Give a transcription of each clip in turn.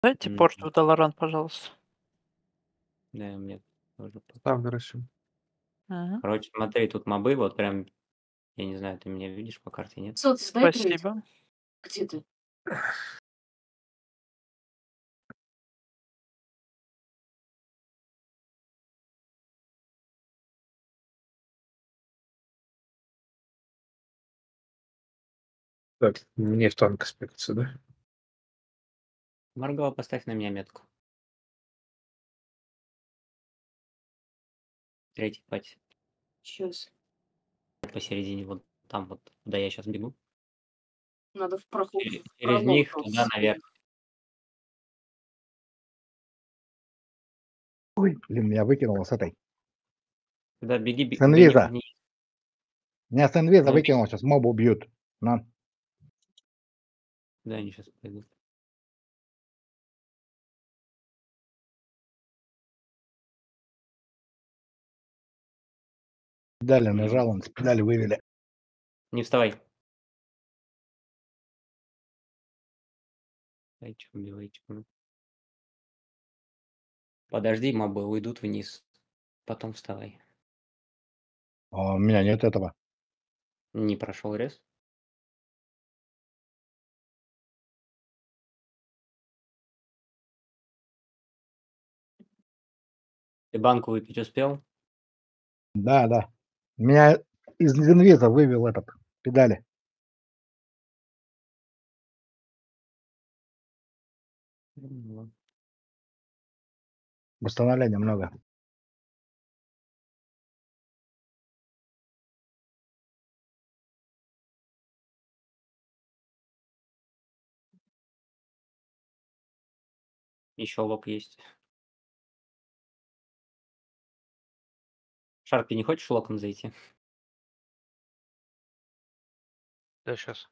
Дайте порт в Мгм. Valorant, пожалуйста. Да, мне тоже Так, хорошо. Мгм. Короче, смотри, тут мобы, вот прям, я не знаю, ты меня видишь по карте, нет? Солнце, дай трейд. Спасибо. Где ты? Так, мне в танк спекаться, да? Марго, поставь на меня метку. Третий пати. Сейчас. Посередине, вот там вот, куда я сейчас бегу. Надо в проход, Через в через пролом них просто туда наверх. сходить. Ой, блин, меня выкинуло с этой. Туда беги, С гони инвиза. вниз. Меня с инвиза Ну, выкинуло, сейчас моба убьют. На. да, они сейчас пойдут. Педали Мгм. нажал, он с педали вывели. Не вставай. Давайте, убивайте. Подожди, мобы уйдут вниз. Потом вставай. А у меня нет этого. Не прошел рез? Ты банку выпить успел? Да, да. Меня из инвиза вывел этот педали. Ну ладно. Восстановления много. Еще лок есть. Шарк, ты не хочешь локом зайти? Да, сейчас.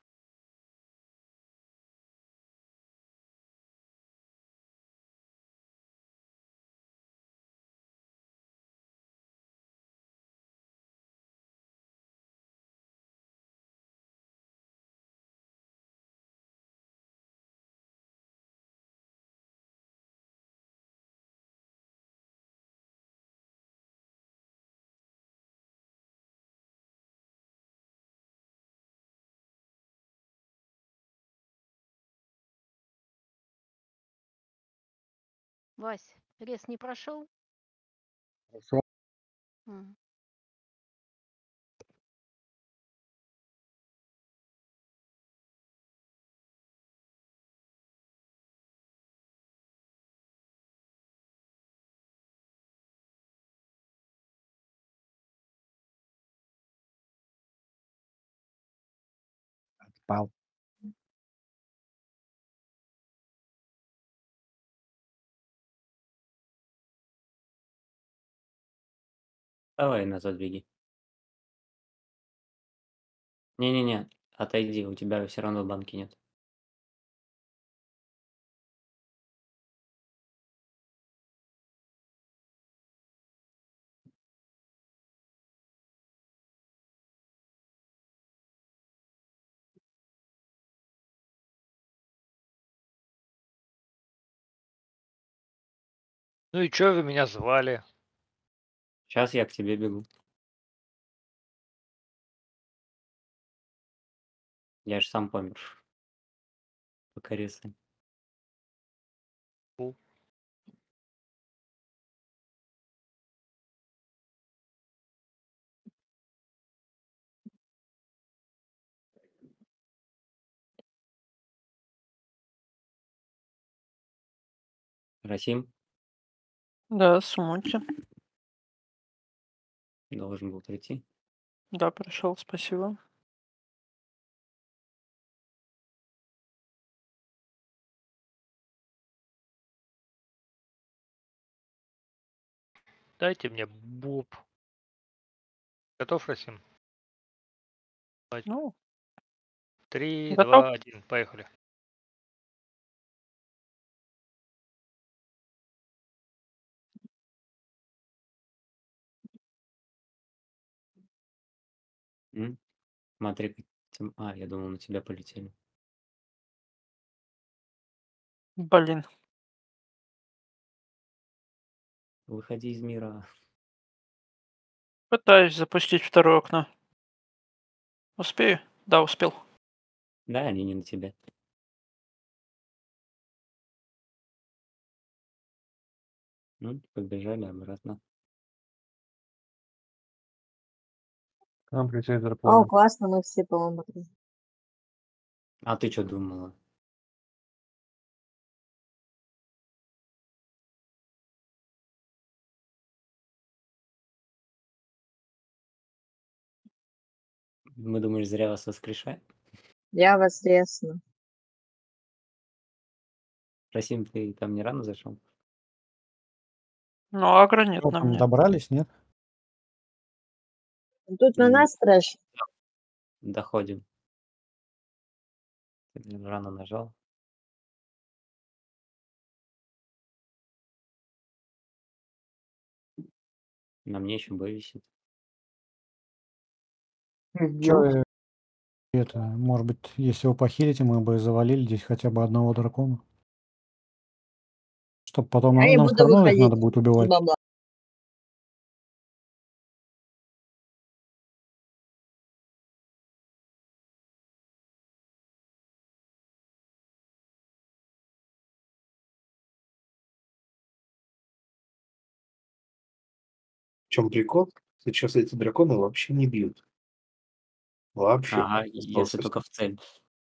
Вась, рез не прошел? Хорошо. М. Пал. Давай назад беги. Не-не-не, отойди, у тебя все равно банки нет. Ну и чё вы меня звали? Сейчас я к тебе бегу. Я ж сам помер. Пока ресы. Фу. Расим Да, смути. должен был прийти. Да, пришел, спасибо. Дайте мне боб. Готов, Расим? Ну, 3, готов? 2, 1, поехали. Смотри, я думал, на тебя полетели. Блин. Выходи из мира. Пытаюсь запустить второе окно. Успею? Да, успел. Да, они не на тебя. Ну, побежали обратно. К нам прилетели О, драконы. классно, мы все, по-моему, там. А ты что думала? Мы думаешь, зря вас воскрешаем? Я воскресну. Расим, ты там не рано зашел? Ну, агро нет Что на там, мне. добрались, нет? Тут на нас трэш. Доходим. Ты рано нажал. На мне еще бой висит. Чё, это, может быть, если его похилите, мы бы завалили здесь хотя бы одного дракона. Чтоб потом Я не нам буду всё равно их выходить надо будет с убивать. бабла. В чем прикол? Сейчас эти драконы вообще не бьют. Вообще. Ага, если только в цель.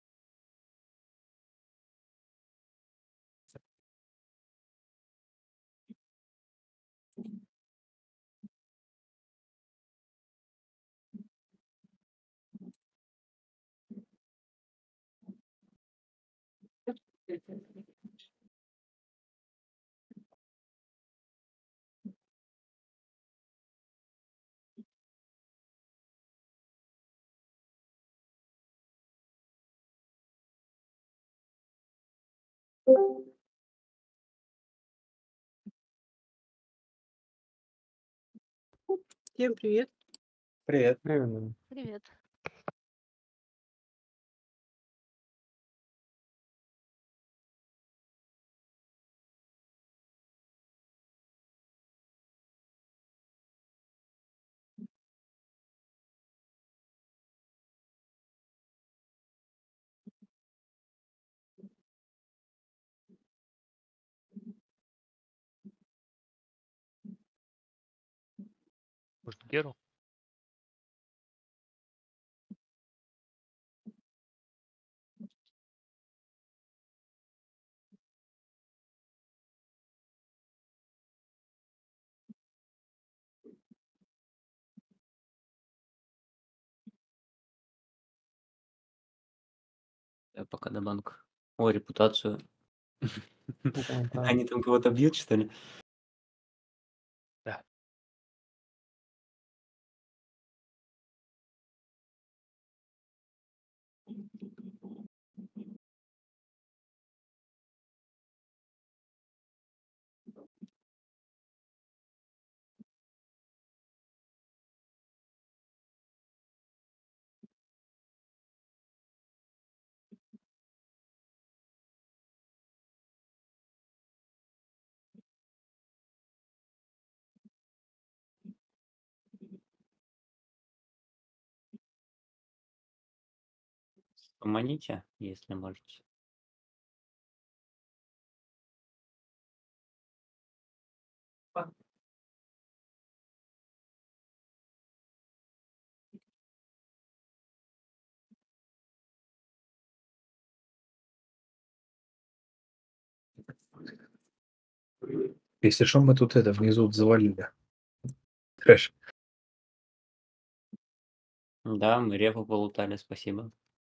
Всем привет. Привет. Правильно. Привет. Может, Геру? Я пока на банк. О, репутацию. Ну, да. Они там кого-то бьют, что ли? Да. Поманите, если можете. Если что, мы тут это внизу завалили. Трэш. Да, мы репу полутали, спасибо.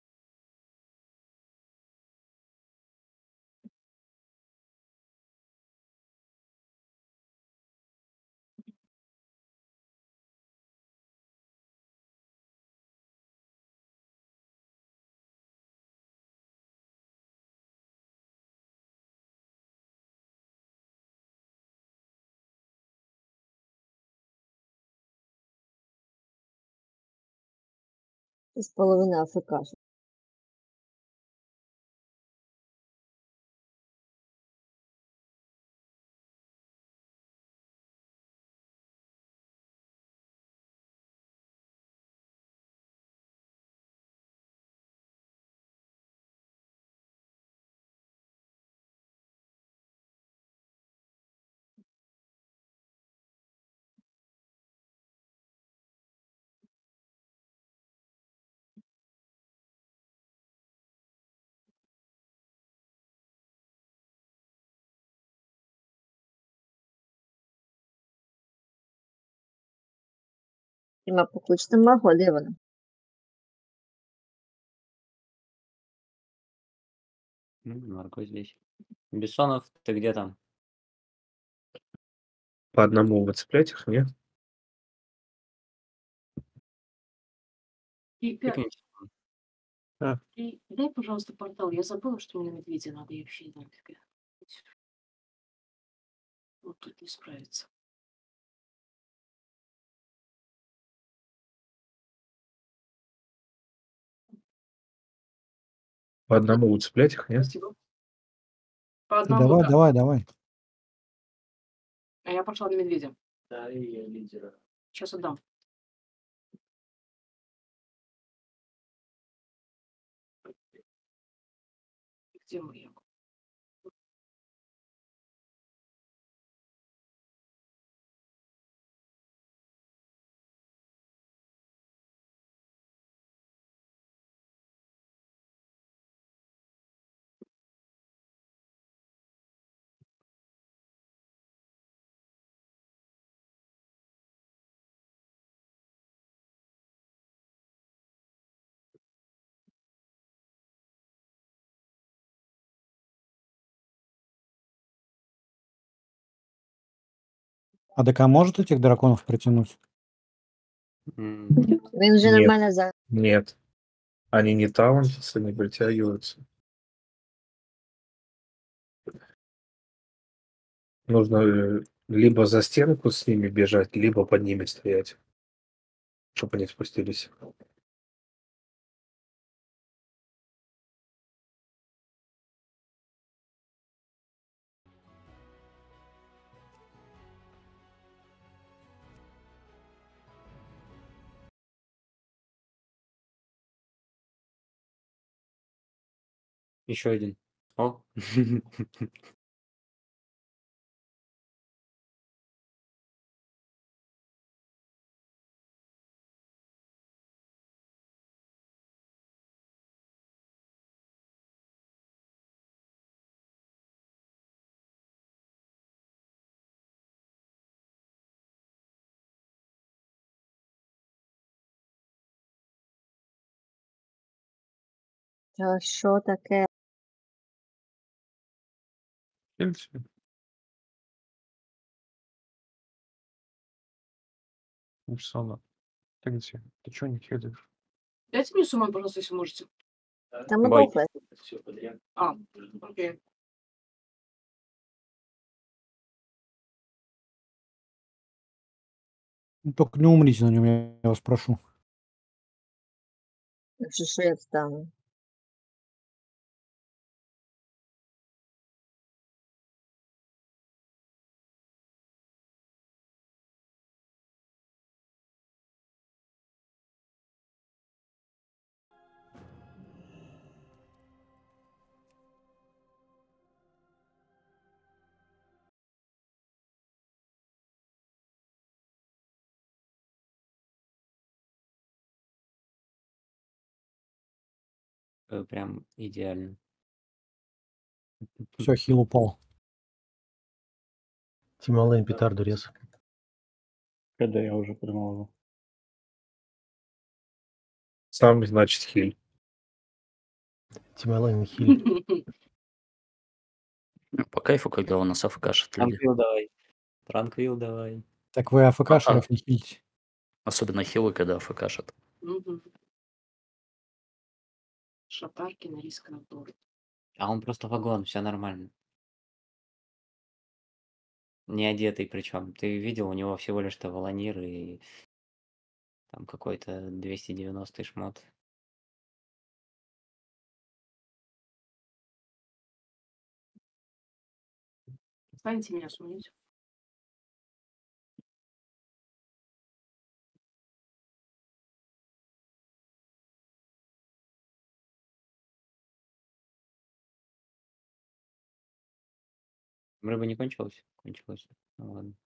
Из половины АФК. Prima покучно могу, Левана. Марко здесь. Бессонов, ты где там? По одному выцеплять их, нет? Прикиньте. Дай, пожалуйста, портал. Я забыла, что мне на медведя надо, я вообще не знаю, как я. Вот тут не справится. По одному выцеплять их, нет? Спасибо. По одному, Давай, да. давай, давай. А я пошла на медведя. Да, и я лидера. Сейчас отдам. Где моя? А ДК может этих драконов притянуть? Нет. Він вже Нет. нормально за. Нет. Они не таунтятся, не притягиваются. Нужно либо за стенку с ними бежать, либо под ними стоять, чтобы они спустились. Еще один. О. Та що таке? Бессонов. Ты где? Ты чего не хилишь? Дайте мне сумму, пожалуйста, если можете. Та ми Бой. довго. Все подряд. А, окей. Только не умрите на нем, я вас прошу. Якщо що я встану. Прям идеально. Все, хил упал. Тималейн петарду рез. Когда я уже придумал. Сам, значит, хиль. Тималейн хиль. По кайфу, когда у нас АФКшат люди. Транквил давай. Транквил давай. Так вы АФК-шеров не хилите. Особенно хилы, когда АФКшат. Мгм. Шатарки на риск на торт. А он просто вагон, все нормально. Не одетый причем. Ты видел, у него всего лишь тавалонир и там какой-то 290 шмот. Станьте меня сумнить. Рыба не кончилась? Кончилась. Ну ладно.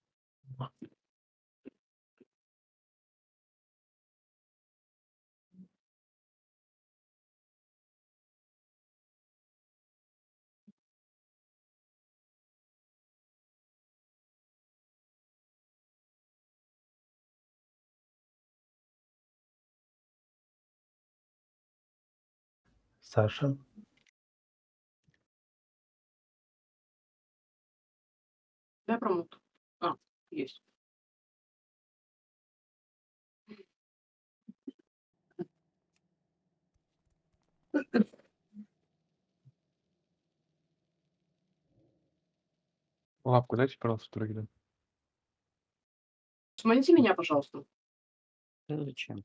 Саша. Да, промут. А, есть. Лапку дайте, пожалуйста, Тургида. Сманите меня, пожалуйста. Да зачем?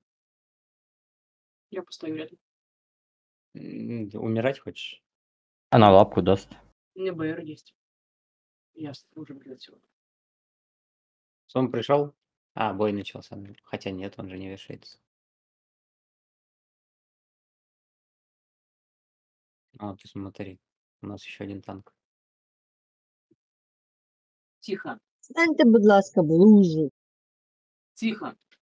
Я постою рядом. Умирать хочешь? Она лапку даст. У меня БР есть. Ясно, уже прилетел. Сон пришел? А, бой начался. Хотя нет, он же не вешается. А, ты смотри. У нас еще один танк. Тихо, Станьте, будь ласка, в лужу. тихо.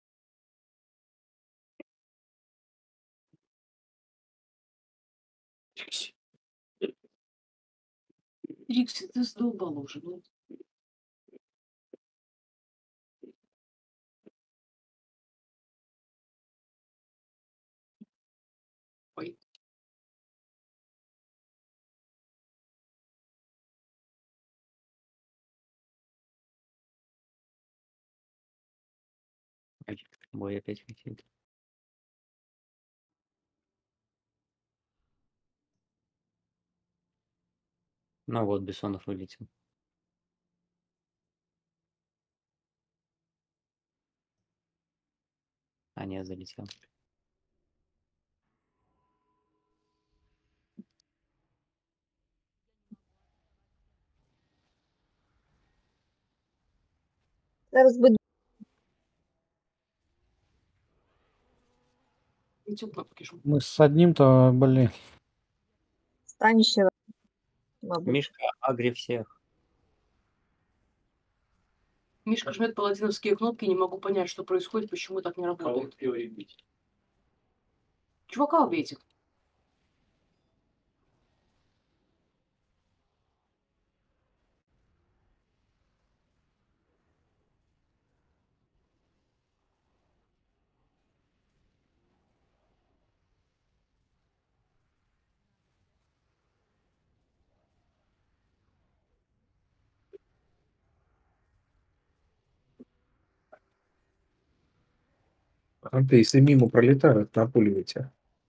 Рикси. Рикси, ты сдолбал уже, ну. Ой. Ой, бой опять летит. Ну вот, Бессонов вылетел. А, нет, залетел. Зараз буду Эти кнопки жму. Мы с одним-то, блин. станіше, мабуть. Мишка, агри всех. Мишка жмет паладиновские кнопки, не могу понять, что происходит, почему так не работает. Чувака убейте. Анты, если мимо пролетают, напуливайте.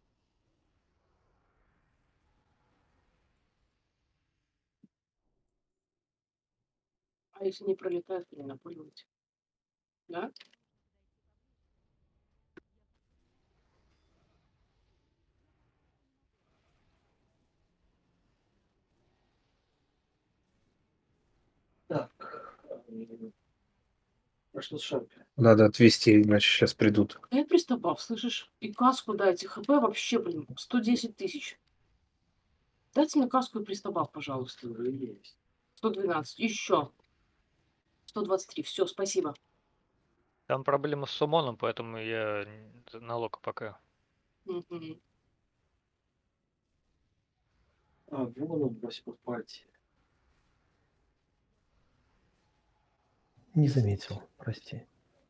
А если не пролетает, то не напуливайте. Да? Надо отвезти, иначе сейчас придут. Дай приступав, слышишь? И каску дайте. ХП вообще, блин, 110 тысяч. Дайте мне каску и приступав, пожалуйста. 112. Еще. 123. Все, спасибо. Там проблема с сумоном, поэтому я на лока пока. Мгм. А, вон он, бросил пальцы. Не заметил, прости.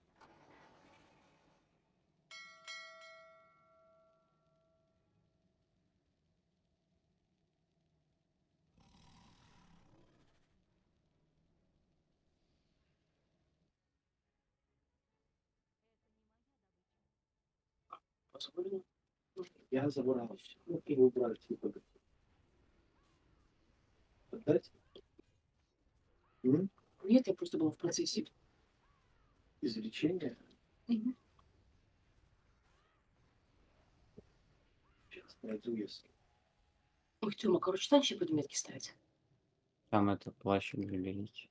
Позволено. Я забрал. Ну, и убрать, типа. Отдать? Нет, я просто была в процессе. Извлечение? Мгм. Сейчас найду, если. Ой, Тёма, короче, стань еще предметки ставить. Там это плащ глядите.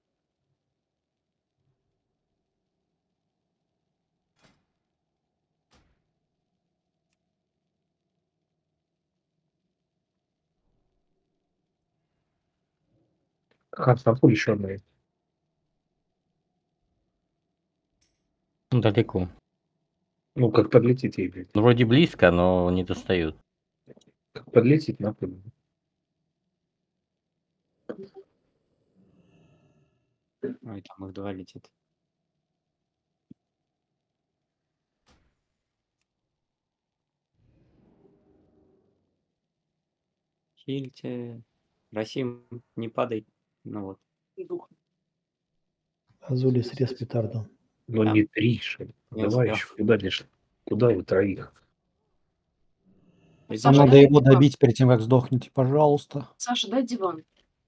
Как на пуле еще одна. Далеко. Ну, как подлетит ей, блядь. Ну, вроде близко, но не достают. Как подлетит на пуле. Ой, там их два летит. Хильте. Расим, не падай. Ну вот. Дух. Азули срез петарду. Ну Там не 3 же. не Давай успел. еще. Куда вы троих? Иди Нам Саша, надо дай его диван. добить перед тем, как сдохнете, пожалуйста. Саша, дай диван.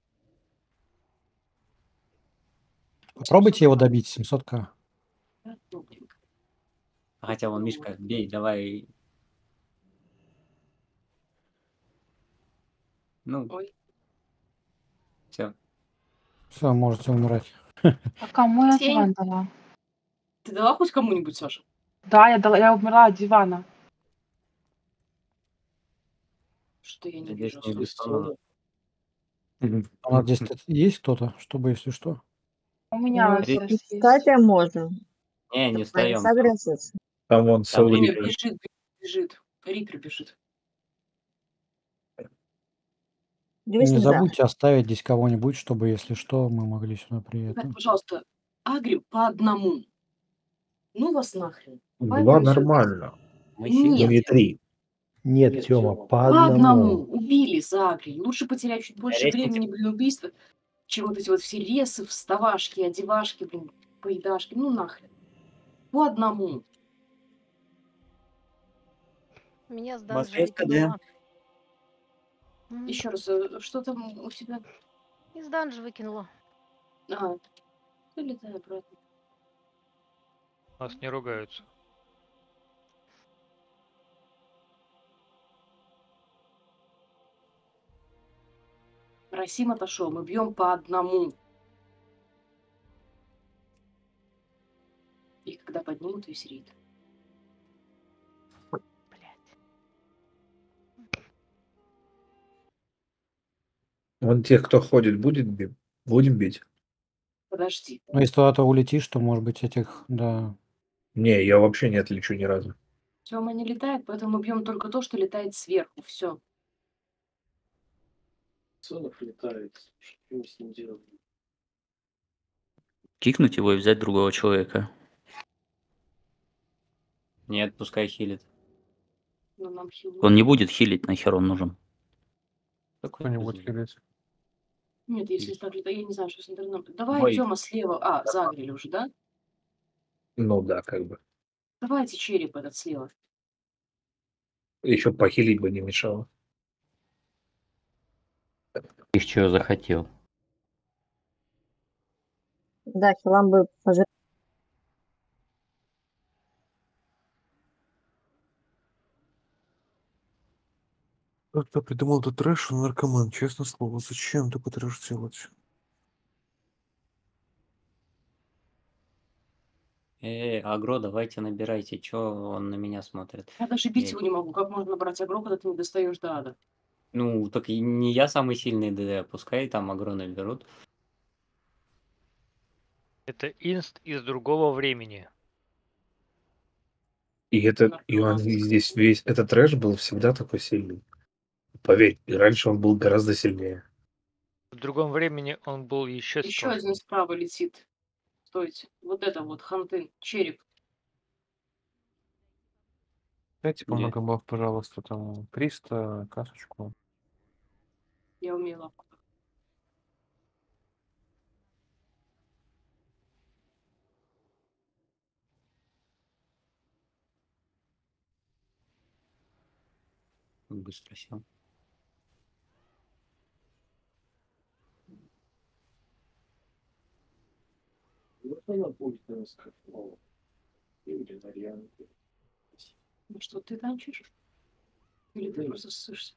Попробуйте его добить, 700к. Да, добренько. Хотя вон, Ну, Мишка, бей, давай. Ну, Ой. все. Все, можете умирать. А кому я Тень. диван дала? Ты дала хоть кому-нибудь, Саша? Да, я умерла от дивана. Что я не Здесь вижу не особо. бессонно. У нас здесь есть кто-то, чтобы, если что. У меня Ну, срез есть. кстати, можно. Не, не Они встаем. согрузятся. Там вон Там Соул Нет, Риппер. бежит. Риппер бежит. Дивись Не назад. забудьте оставить здесь кого-нибудь, чтобы, если что, мы могли сюда при Ребят, этом. пожалуйста, агрим по одному. Ну вас нахрен. 2 нормально. Мы Ну Нет, не 3. Нет, Тёма, по по одному. одному. Убили за агрим. Лучше потерять чуть больше Ресните. времени, блин, убийства, чем вот эти вот все ресы, вставашки, одевашки, блин, поедашки. Ну нахрен. По одному. Меня с У данжа вас есть КД? выкинуло. Мгм. Еще раз, что там у тебя? Из данжа выкинуло. А, вылетай обратно. Нас не ругаются. Расим отошел, мы бьем по одному. И когда поднимут, весь рейд. Вон тех, кто ходит, будем бить? Подожди. Но если куда-то улетишь, то, может быть, этих, да. Не, я вообще не отлечу ни разу. Тёма не летает, поэтому мы бьем только то, что летает сверху. Все. Сонов летает. Что мы с ним делаем? Кикнуть его и взять другого человека. Нет, пускай хилит. Но нам хилу. Он не будет хилить, нахер он нужен. Какой Кто-нибудь безумие. хилить. Нет, если так летает, я не знаю, что с интернетом. Давай, Ой. Тёма, слева. А, загрели уже, да? Ну да, как бы. Давайте череп этот слева. Еще похилить бы не мешало. Их чего захотел. Да, хилам бы пожалуйста. Кто придумал этот трэш, он наркоман, честное слово. Зачем такой трэш делать? Агро, давайте набирайте. Чё он на меня смотрит? Я даже бить Я- его не могу. Как можно набрать агро, когда ты не достаешь до ада? Ну, так и не я самый сильный ДД, пускай там агро наберут. Это инст из другого времени. И он здесь весь этот трэш был всегда такой сильный. Поверь, и раньше он был гораздо сильнее. В другом времени он был еще Еще строже. один справа летит. Стойте. Вот это вот, хантын, череп. Дайте по Где? много баф, пожалуйста, там 300, касочку. Я умею лапку. Быстро сел. Вот она будет у нас как мало. Или варианты. Ну что, ты танчишь? Или ты просто ссышься?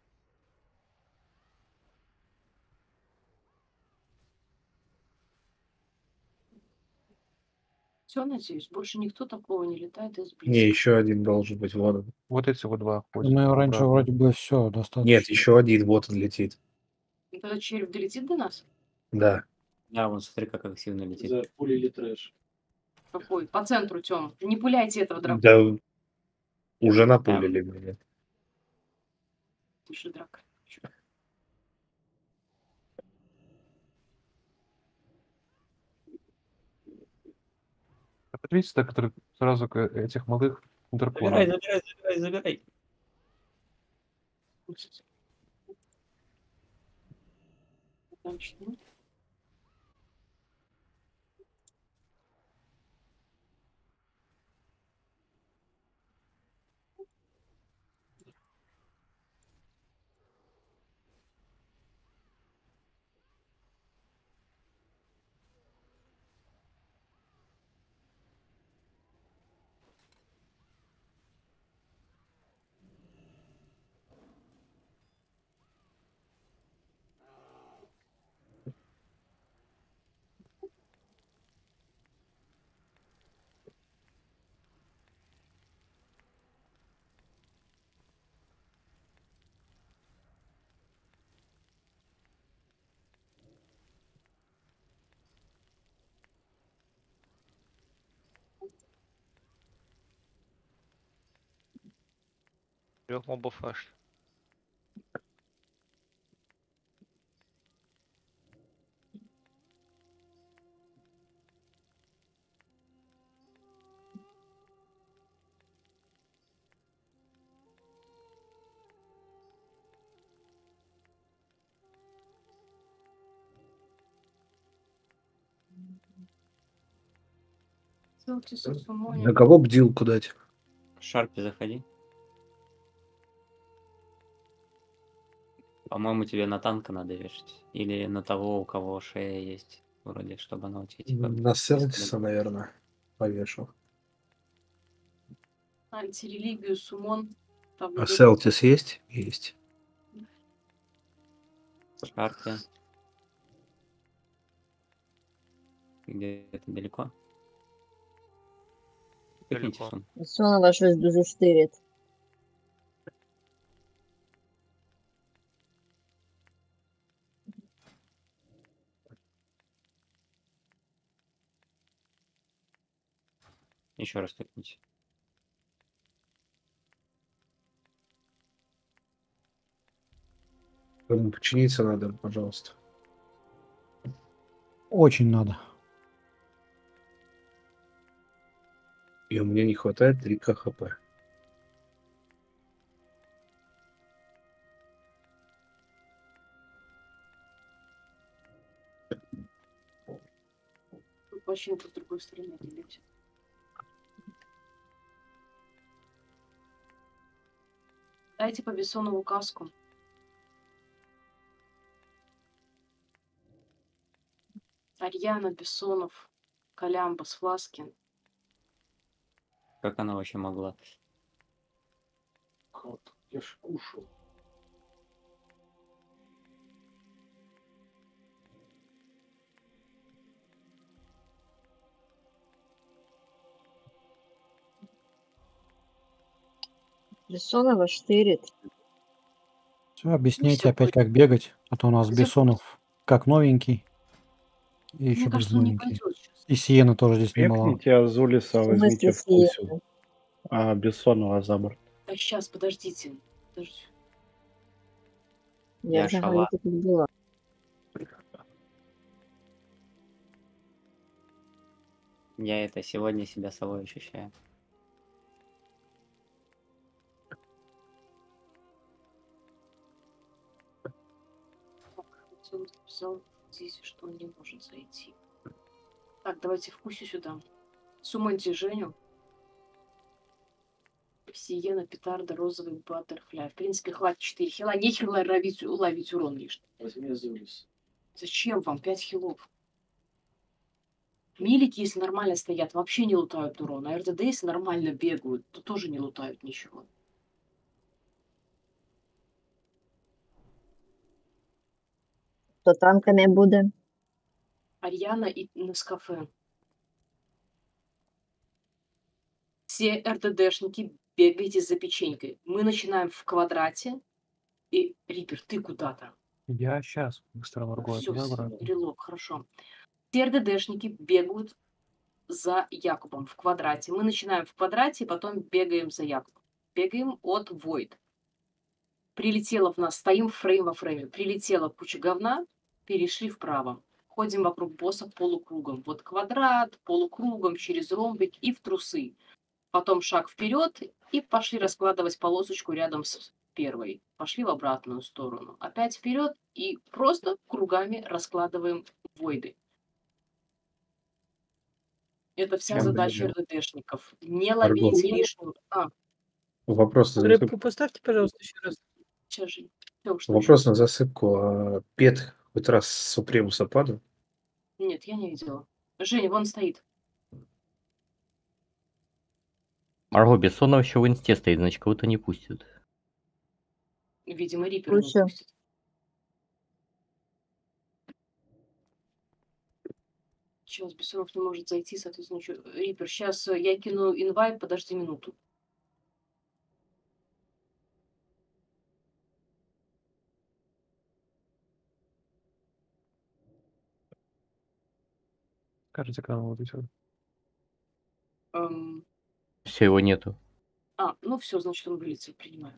Все, надеюсь, больше никто такого не летает из близко. Не, еще один должен быть. Вот он. Вот эти вот два ходят. Мы раньше обратно. вроде бы все достаточно. Нет, еще один, вот он летит. И тогда череп долетит до нас? Да. Да, вон смотри, как активно летит. За пули или трэш. Какой? По центру, Тём. Не пуляйте этого дракона. Да уже напулили меня. Тише, драка. Это видите, так, который сразу этих молодых драконов. Забирай. Значит, ну, Трех мобов аж. Селтиса, На Сумоне. кого бдилку дать? В Шарпе заходи. По-моему, тебе на танка надо вешать. Или на того, у кого шея есть. Вроде, чтобы она у тебя типа... На Селтиса, наверное, повешу. Антирелигию, Сумон. Там А где- Селтис есть? Есть. В Шарпе. Где-то далеко. Тыкните Далеко. сум. Бессонова щось дуже штирить. Еще раз тыкните. Кому починиться надо, пожалуйста. Очень надо. И у меня не хватает 3 КХП. Тут почему-то с другой стороны делить. Дайте по Бессонову каску. Арьяна, Бессонов, Колямбас, Фласкин. Как она вообще могла? Как? Я ж кушал. Бессонова штирит. Все, объясняйте всё, опять, как бегать. А то у нас Где Бессонов как новенький. И еще Мне будет кажется, он не новенький. пойдет сейчас. И Сиена тоже здесь немало. Пекните Азулиса, В возьмите смысле в Кусю. Сиена? А Бессонова за борт. Так, сейчас, подождите. Подождите. Я Я взагалі шала. тут не була. Я это сегодня себя собой ощущаю. Так, вот он написал здесь, что он не может зайти. Так, давайте в Кусю сюда. Сумоньте Женю. Сиена, Петарда, Розовый, Баттерфляй. В принципе, хватит 4 хила. Нехер ловить урон лишний. Возьми Азулис. Зачем вам 5 хилов? Милики, если нормально стоят, вообще не лутают урон. А РДД, если нормально бегают, то тоже не лутают ничего. Хто танками буде? Арьяна и Нескафе. Все РДДшники, бегайте за печенькой. Мы начинаем в квадрате. И, Рипер, ты куда-то? Я сейчас быстро моргаю. Все, Я обратно. стрелок, хорошо. Все РДДшники бегают за Якубом в квадрате. Мы начинаем в квадрате, потом бегаем за Якубом. Бегаем от Void. Прилетела в нас, стоим фрейм во фрейме. Прилетела куча говна, перешли вправо. Ходим вокруг босса полукругом. Вот квадрат, полукругом, через ромбик и в трусы. Потом шаг вперед и пошли раскладывать полосочку рядом с первой. Пошли в обратную сторону. Опять вперед и просто кругами раскладываем войды. Это вся задача РДДшников. Не Марго, ловить лишнюю... вопрос на Рыбку засыпку. поставьте, пожалуйста, еще раз. Сейчас же. Всё, что Вопрос ещё? на засыпку. А Пет хоть раз с Супремуса падал? Нет, я не видела. Женя, вон стоит. Марго Бессонова еще в инсте стоит, значит, кого-то не пустят. Видимо, Рипера не Слушаю. пустит. Сейчас Бессонов не может зайти, соответственно, Рипер, сейчас я кину инвайт, подожди минуту. Кажется, когда он вылетел. Все, его нету. Ну все, значит, он вылетел, принимаю.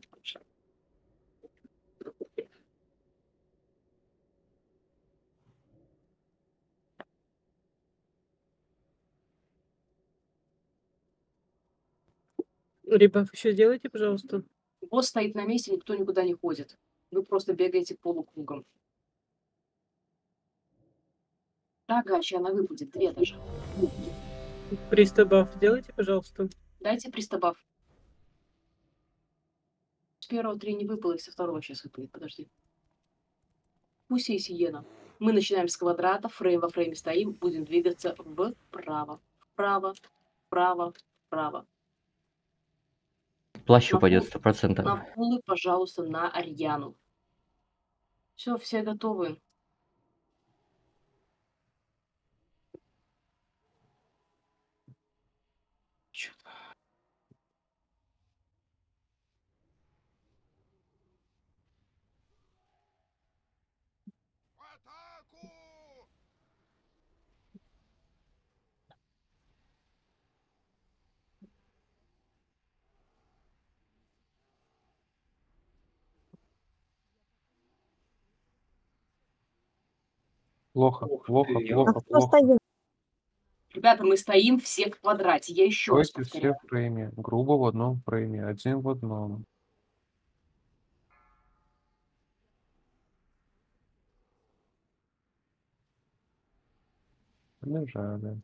Ребаф еще делайте, пожалуйста. Босс стоит на месте, никто никуда не ходит. Вы просто бегаете полукругом. Да, Гача, она выпадет, 2 даже. Пристабаф делайте, пожалуйста. Дайте пристабаф. С первого 3 не выпало, и со второго сейчас выпадет, подожди. Пусть и Сиена. Мы начинаем с квадрата, фрейм во фрейме стоим, будем двигаться вправо, вправо, вправо, вправо. Плащ На упадет пол- 100%. На полы, пожалуйста, на Арьяну. Все, все готовы. Чё-то. Плохо, плохо, А плохо, кто плохо. стоит? Ребята, мы стоим все в квадрате. Я еще раз Стойте все повторяю. в фрейме. Грубо в одном фрейме. Один в одном. Лежали.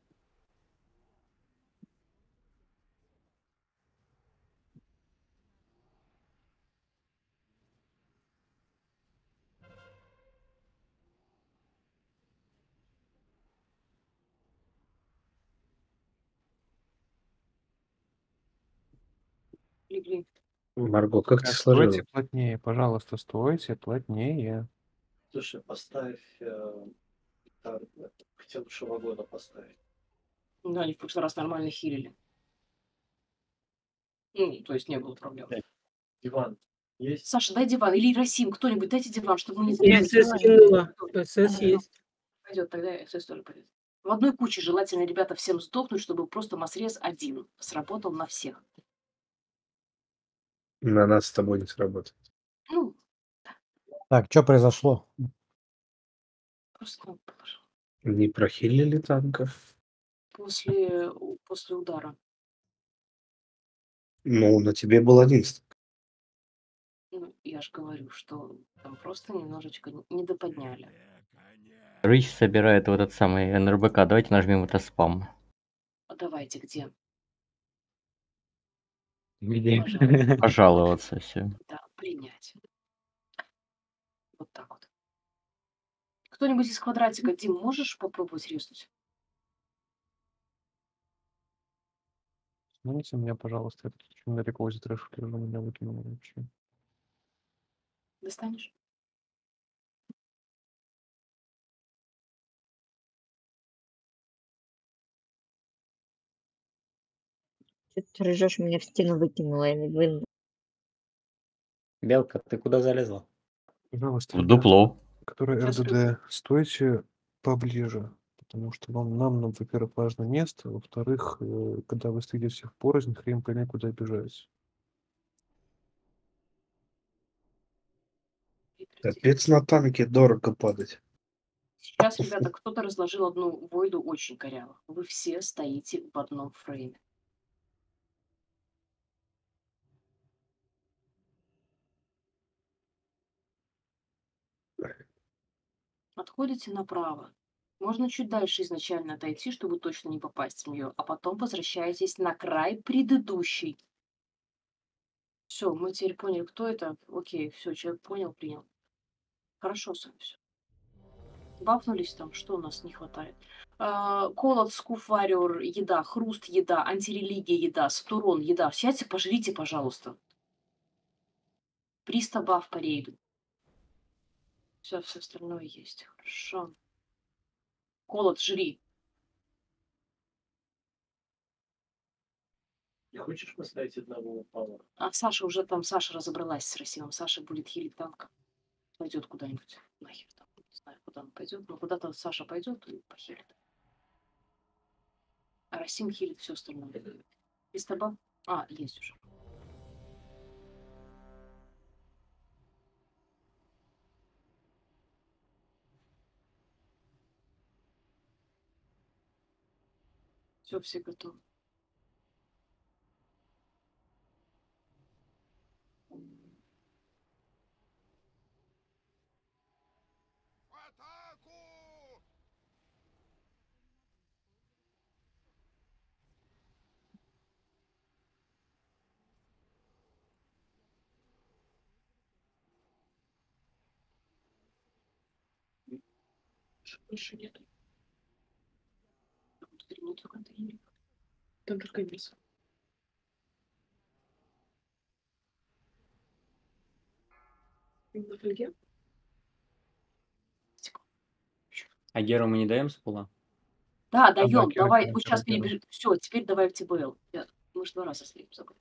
Легли. Марго, как тебе Стойте сложилось? плотнее, пожалуйста, стойте плотнее. Слушай, поставь хотя бы Шавагона поставить. Да, они в прошлый раз нормально хилили. Ну, то есть не было проблем. Диван есть? Саша, дай диван. Или Расим, кто-нибудь, дайте диван, чтобы мы не Я забыли. СС кинула. СС есть. Пойдет, тогда СС тоже пойдет. В одной куче желательно, ребята, всем сдохнуть, чтобы просто массрез один сработал на всех. На нас с тобой не сработает. Ну, Так, что произошло? просто кнопку положил. Не прохилили танков? После удара. Ну, на тебе был 11. Ну, я же говорю, что там просто немножечко не доподняли. Рыч собирает вот этот самый НРБК. Давайте нажмем это спам. А давайте, где? Где? Пожалуйста. Пожаловаться все. Да, принять. Вот так вот. Кто-нибудь из квадратика, Дим, можешь попробовать резнуть? Снимите меня, пожалуйста. Я тут очень далеко возле трэша лежу, меня выкинуло вообще. Достанешь? Что ты ржешь, меня в стену выкинула, я не вынна. Белка, ты куда залезла? Пожалуйста, В ребята, дупло. которые Сейчас РДД, стойте поближе. Потому что нам, во-первых, важно место, во-вторых, когда вы стоите всех порознь, хрен пойми, куда бежать. Капец, на танке дорого падать. Сейчас, ребята, кто-то разложил одну войду очень коряво. Вы все стоите в одном фрейме. Отходите направо. Можно чуть дальше изначально отойти, чтобы точно не попасть в нее, а потом возвращаетесь на край предыдущий. Все, мы теперь поняли, кто это. Окей, все, человек понял, принял. Хорошо с вами все. Бафнулись там, что у нас не хватает. Колод, скуф, вариор, еда, хруст, еда, антирелигия, еда, сатурон, еда. Сядьте, пожрите, пожалуйста. Приста, баф по рейду. Все остальное есть. Хорошо. Колод, жри. Не хочешь поставить одного упала? А Саша уже там, Саша разобралась с Расимом. Саша будет хилить танка. Пойдет куда-нибудь. Нахер там. Не знаю, куда он пойдет. Но куда-то Саша пойдет и похилит. А Расим хилит все остальное. Пристабав? А, есть уже. Все готовы. Больше нет. Нету контейнера. Там только вес. На фольге? А Геру мы не даем с пула? Да, Да, даем. Гера, Давай. Гера, Вот сейчас Гера, Гера. перебежим. Все, теперь давай в ТБЛ. Мы же 2 раза слепим забыли.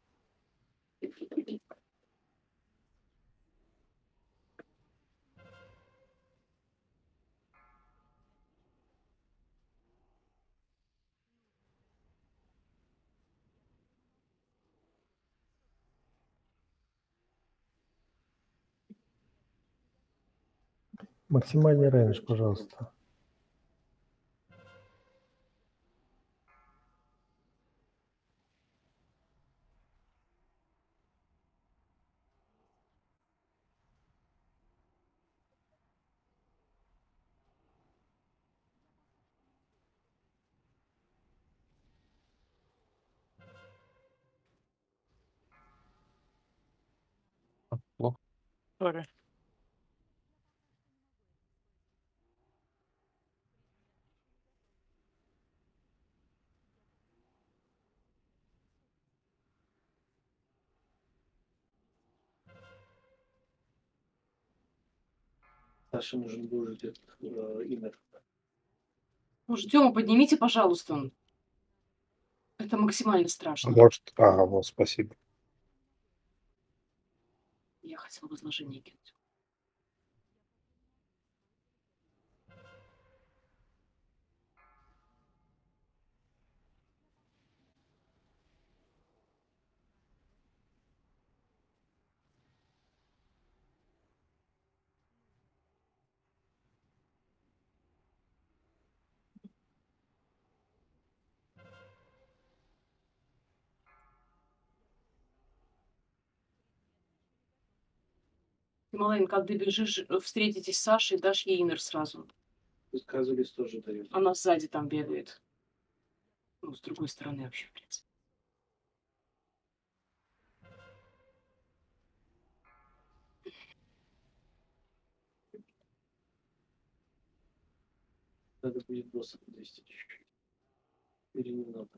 Максимальный рейндж, пожалуйста. Плохо. Сори. Саше нужен будет этот инер. Ну, ждем, поднимите, пожалуйста. Это максимально страшно. Может, вот, спасибо. Я хотела возложение кинуть. Малайн, когда бежишь, встретитесь с Сашей, дашь ей инер сразу. Казулис тоже дает. Она сзади там бегает. Ну, с другой стороны вообще, в принципе. Надо будет босса подвести чуть-чуть. Или не надо?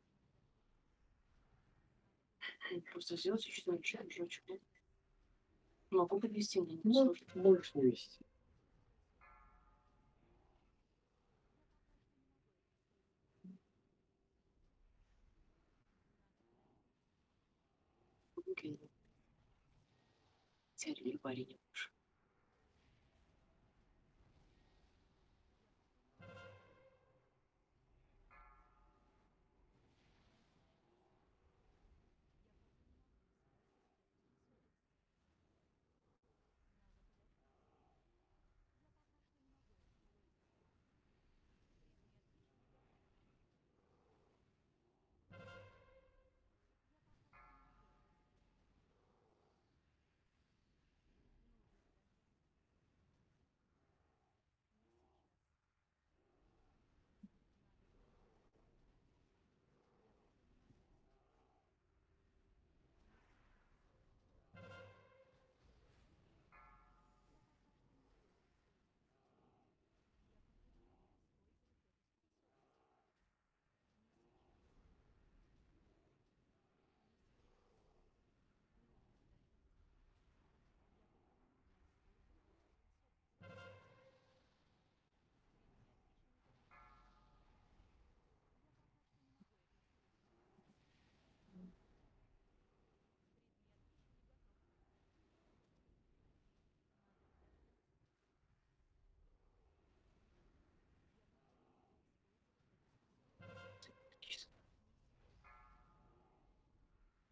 Просто сделать чуть-чуть меньше кружочек. Могу подвести, мне не Ну, сложно. можешь не вести. Окей. Теперь парень не можешь.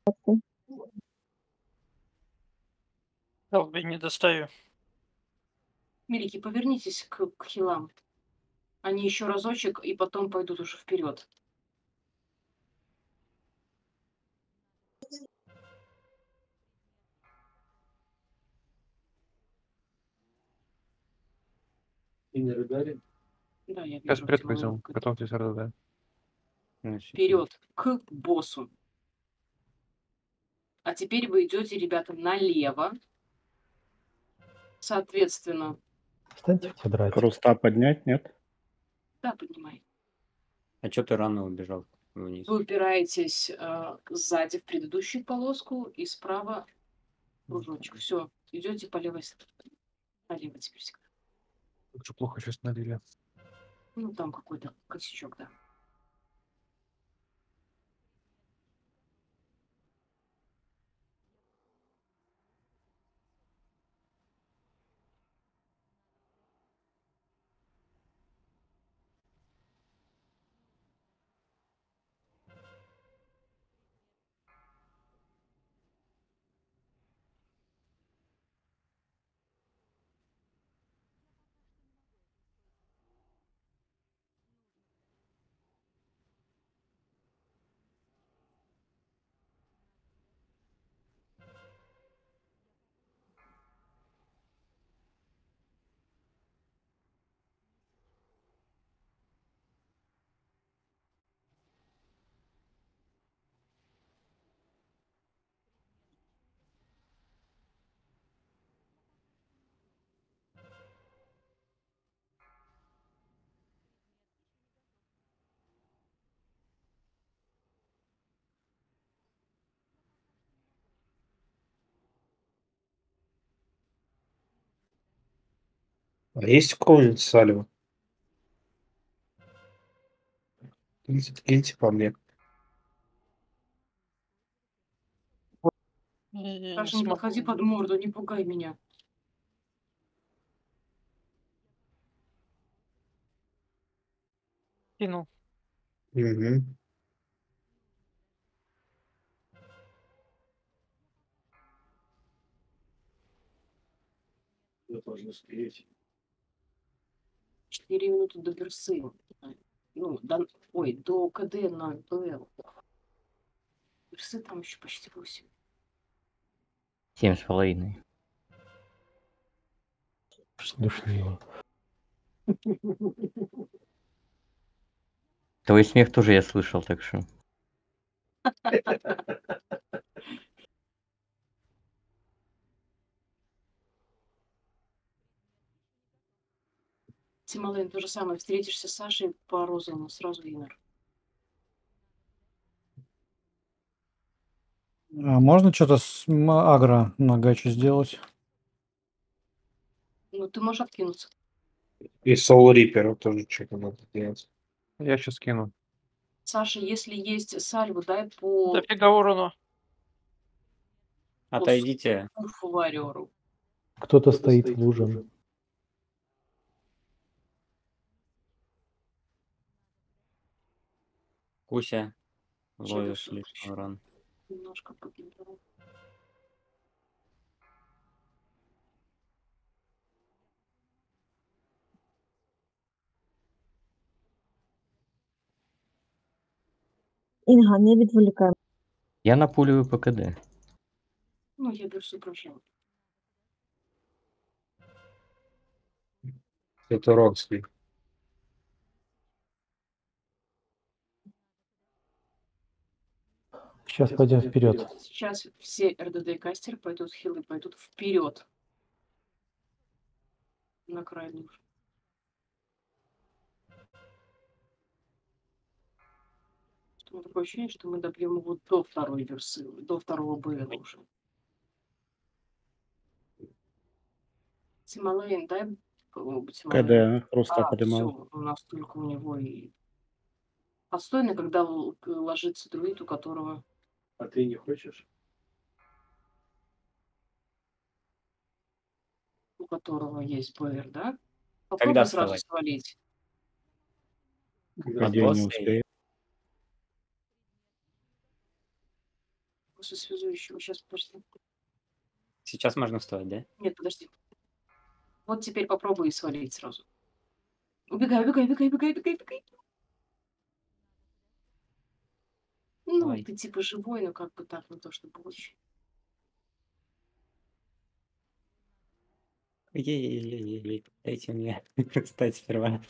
Долби не достаю. Милики, повернитесь к хилам. Они еще разочек и потом пойдут уже вперед. Инер Гарри. Да, я Сейчас вижу. вперед Тимофей. пойдем. Готовьтесь, РДД. Вперед к боссу. А теперь вы идете, ребята, налево. Соответственно, Встаньте в квадрате. Хруста поднять, нет? да, поднимай. А чё ты рано убежал вниз? Вы упираетесь сзади в предыдущую полоску и справа кружочек. Все, идете по левой стороне. Налево теперь всегда. Как же плохо сейчас налили. Ну, там какой-то косячок, да. А есть у кого-нибудь сальва? Киньте по мне. Не Саша, не смогу. подходи под морду, не пугай меня. Кинул. Угу. Вы должны успеть. 4 минуты до версы. Ну, до КД на ПЛ. Версы там еще почти 8. 7,5. Душнило. Твой смех тоже я слышал, так что. Тималейн, то же самое. Встретишься с Сашей по розовому, сразу Инер. А можно что-то с агро на гачу сделать? Ну, ты можешь откинуться. И Soul Reaper тоже что-то надо делать. Я сейчас кину. Саша, если есть сальву, дай по Дофига урона. Отойдите. Вариору. Кто-то стоит в луже. Куся. Чё Ловишь ты лишний урон. Немножко погибал. Інга, не відволікай. Я напуливаю по КД. Ну, я версу прожал. Это Роксли. Сейчас пойдем вперед. Сейчас все РДД кастеры пойдут, хилы пойдут вперед. На край лужи. У меня такое ощущение, что мы добьем его до второй версы, до второго БЛ уже. Тималейн, дай КД Хруста поднимал. все, у нас только у него и... Отстойно, когда ложится друид, у которого... А ты не хочешь? У которого есть БР, да? Попробуй Когда сразу вставать? свалить. Один не успеет. после связующего. Сейчас, подожди. Сейчас можно вставать, да? Нет, подожди. Вот теперь попробуй свалить сразу. Убегай, убегай, убегай, убегай, убегай, убегай. Ну, Ой. ты типа живой, но как бы так, не то чтобы очень. Ей-ей-ей-ей-ей. Дайте мне встать сперва.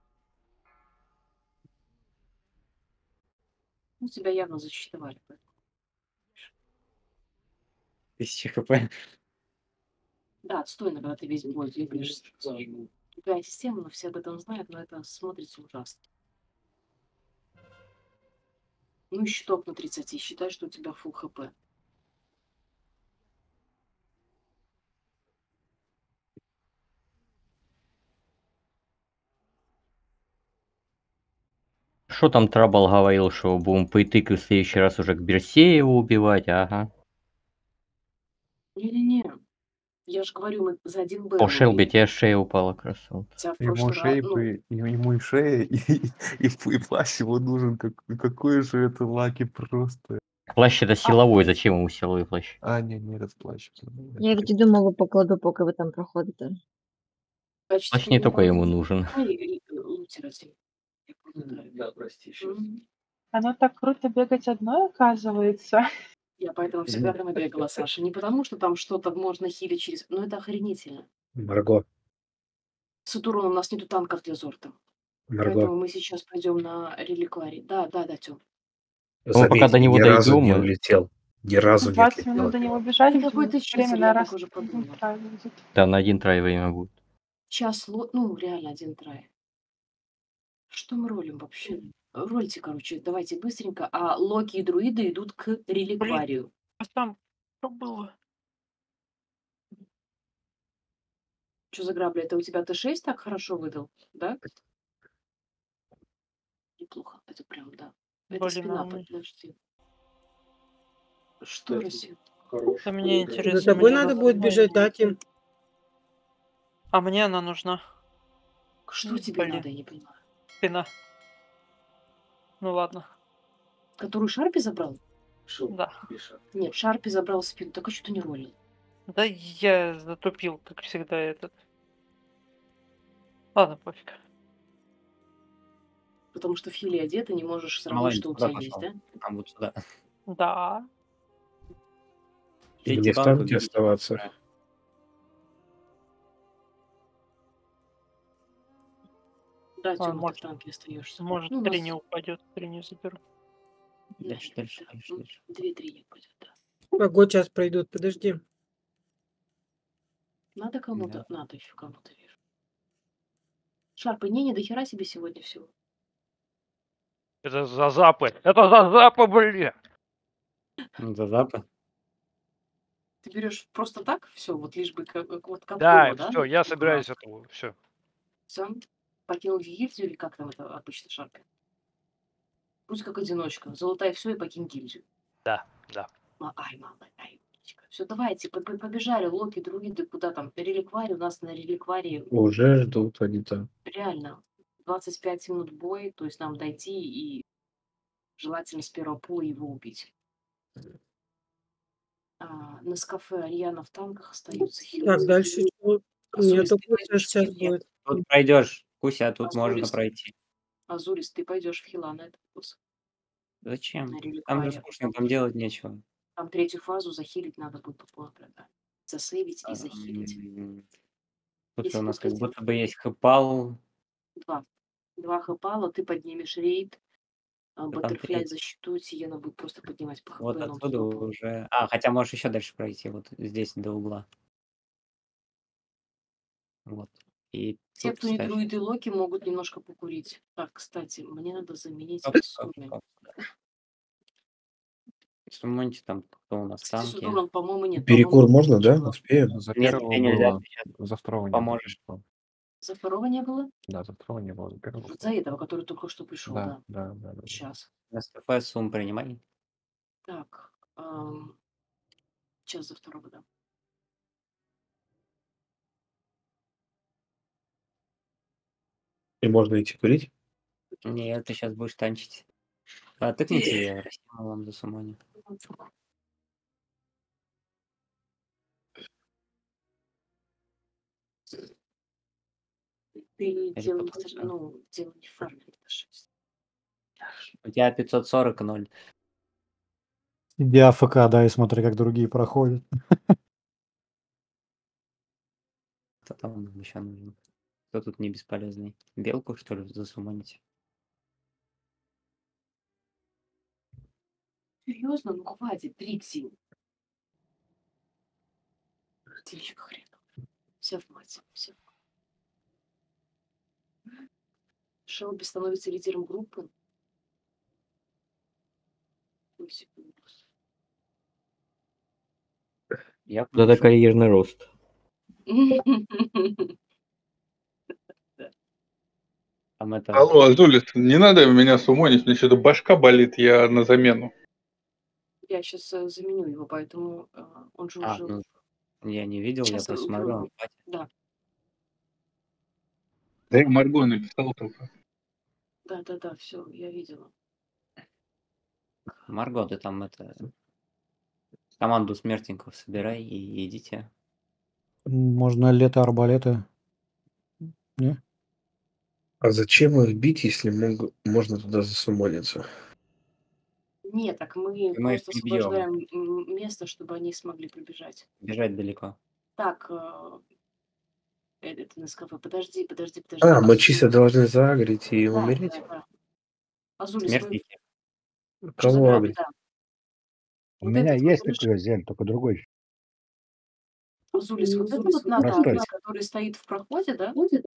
Ну, тебя явно засчитывали. 1000 хп. Да, отстойно, когда ты весь бой двигаешь. Другая система, но все об этом знают, но это смотрится ужасно. Ну и щиток на 30, считай, что у тебя full хп. Что там Трабл говорил, что будем пойти в следующий раз уже к Берсееву убивать, ага. Не-не-не. Я же говорю, мы за один Б По Шелби убили. тебе шея упала, красавца. Тебя в Ему прошлый раз, шея, ну, ему и шея, и плащ его нужен. Какой же это лаки просто. Плащ это силовой, зачем ему силовой плащ? Не этот плащ. Я где думала, покладу, поки ви там проходите. Плащ не только ему нужен. Да, прости, сейчас. Оно так круто бегать одной, оказывается. Я поэтому всегда прямо бегала, Саша. Не потому, что там что-то можно хилить через... Но это охренительно. Марго, С Утуроном у нас нету танков для Зорта. Марго, Поэтому мы сейчас пойдем на реликварий. Да, Тём. Мы пока до заметь, него ни разу дойдем. не улетел. Ни разу не 20 отлетел минут от до него него. бежать, Да какой ты читер, время я на так раз уже подумала. будет. Да, на один трай время будет. Час, ну, реально один трай. Что мы ролим вообще? Рольте, короче, давайте быстренько. А Локи и друиды идут к реликварию. А там что было? Что за грабли? Это у тебя Т6 так хорошо выдал, да? Неплохо. Это прям, да. Это Блин, спина, а у меня- подожди. Что, Россия? Да мне интересно. За тобой мне надо будет бежать, да, Тим? А мне она нужна. Что тебе Блин. надо, я не понимаю. Спина. Ну ладно. Которую Шарпи забрал? Да. Нет, Шарпи забрал спину. Так а что ты не ролил? Да я затупил, как всегда, этот. Ладно, пофиг. Потому что в хиле одета не можешь сравнить, Малой, что у куда тебя есть, пошел? да? А вот сюда. Да. Мне Идите в банку, танке бейте. оставаться. Да, Тёма, ты в может, танке остаешься. может Ну, у 3 нас- не упадет, 3 не заберу. Дальше, дальше, дальше, дальше. 2-3 не упадет, да. Ого, час пройдут, подожди. Надо кому-то, Да. надо еще кому-то, вижу. Шарпы, не до хера себе сегодня всего. Это за запы. Это за запы, блин. За запад. Ты берешь просто так все, вот лишь бы вот как Да, было, да? все, я Ну, собираюсь класс. этого. Все. Сам покинул гильдию или как там это обычно Шарпи? Пусть как одиночка. Золотая все и покинь гильдию. Да, да. Ай, мама, ай. Все, давайте, побежали, Локи, друиды, куда там? Реликварий, у нас на реликварии Уже ждут они там. реально 25 минут бой, то есть нам дойти и желательно с первого пула его убить. На скафе Ариана в танках остаются. Так, дальше что? Нет, только сейчас будет. Тут пройдешь. Куся, тут Азурис. можно пройти. Азурис, ты пойдешь в хила на этот курс. Зачем? На Там же реликварии. скучно, там делать нечего. Там третью фазу захилить надо будет по полной программе. Засейвить и захилить. Тут Если у нас как хотите. будто бы есть хэпал. 2 хэпала, ты поднимешь рейд, там баттерфляй три. защиту, Сиена будет просто поднимать по хп. Вот нам отсюда стоп. уже. Хотя можешь еще дальше пройти. Вот здесь до угла. Вот. И Те, тут кто не ставь. друиды Локи, могут немножко покурить. Так, кстати, мне надо заменить Оп, оп, Суми. оп. Сумоньте там, кто у нас Кстати, танки. Судуран, по-моему, нет. Перекур по-моему, можно, да? ничего. Успеем? За Нет, первого тебе нельзя. было, Сейчас за второго не поможешь. было. За второго не было? Да, за второго не было, за первого. Вот за этого, который только что пришел, да. Да. Сейчас. СТФ сумм принимай. Так. Сейчас за второго, да. И можно идти курить? Нет, ты сейчас будешь танчить. Тыкните Росиму вам за суммони. Ты Или дело не, какой-то. дело не в фарме, это 6. У тебя 540-0. Иди АФК, да, и смотри, как другие проходят. Кто там нам еще нужен? Кто тут не бесполезный? Белку, что ли, засуманить? Серьезно? Ну хватит, Трикси. Тильчик хрен. Вся в мать. Вся. Шелби становится лидером группы. Ой, секунду. Я Вот это карьерный рост. Там это... Алло, Азулис, не надо меня сумонить, мне что-то башка болит, я на замену. Я сейчас заменю его, поэтому он же А, уже... ну, я не видел, я Сейчас просто смотрел. Да, Да я Марго написал только. да, все, я видела. Марго, ты там это... команду смертников собирай и идите. Можно лето-арбалеты. Не? А зачем их бить, если можно туда засумониться? Нет, так мы Мы их просто не бьем. освобождаем место, чтобы они смогли пробежать. Бежать далеко. Так, это Нескафе, подожди. А, мы Азулис, чисто должны заагрить и да, умереть? да. Азулис, Смертники. мы Кого забрали, агрить? да. У Вот меня этот есть вот, такой зель, только другой. Азулис, вот это вот надо Простой. убить, который стоит в проходе, да?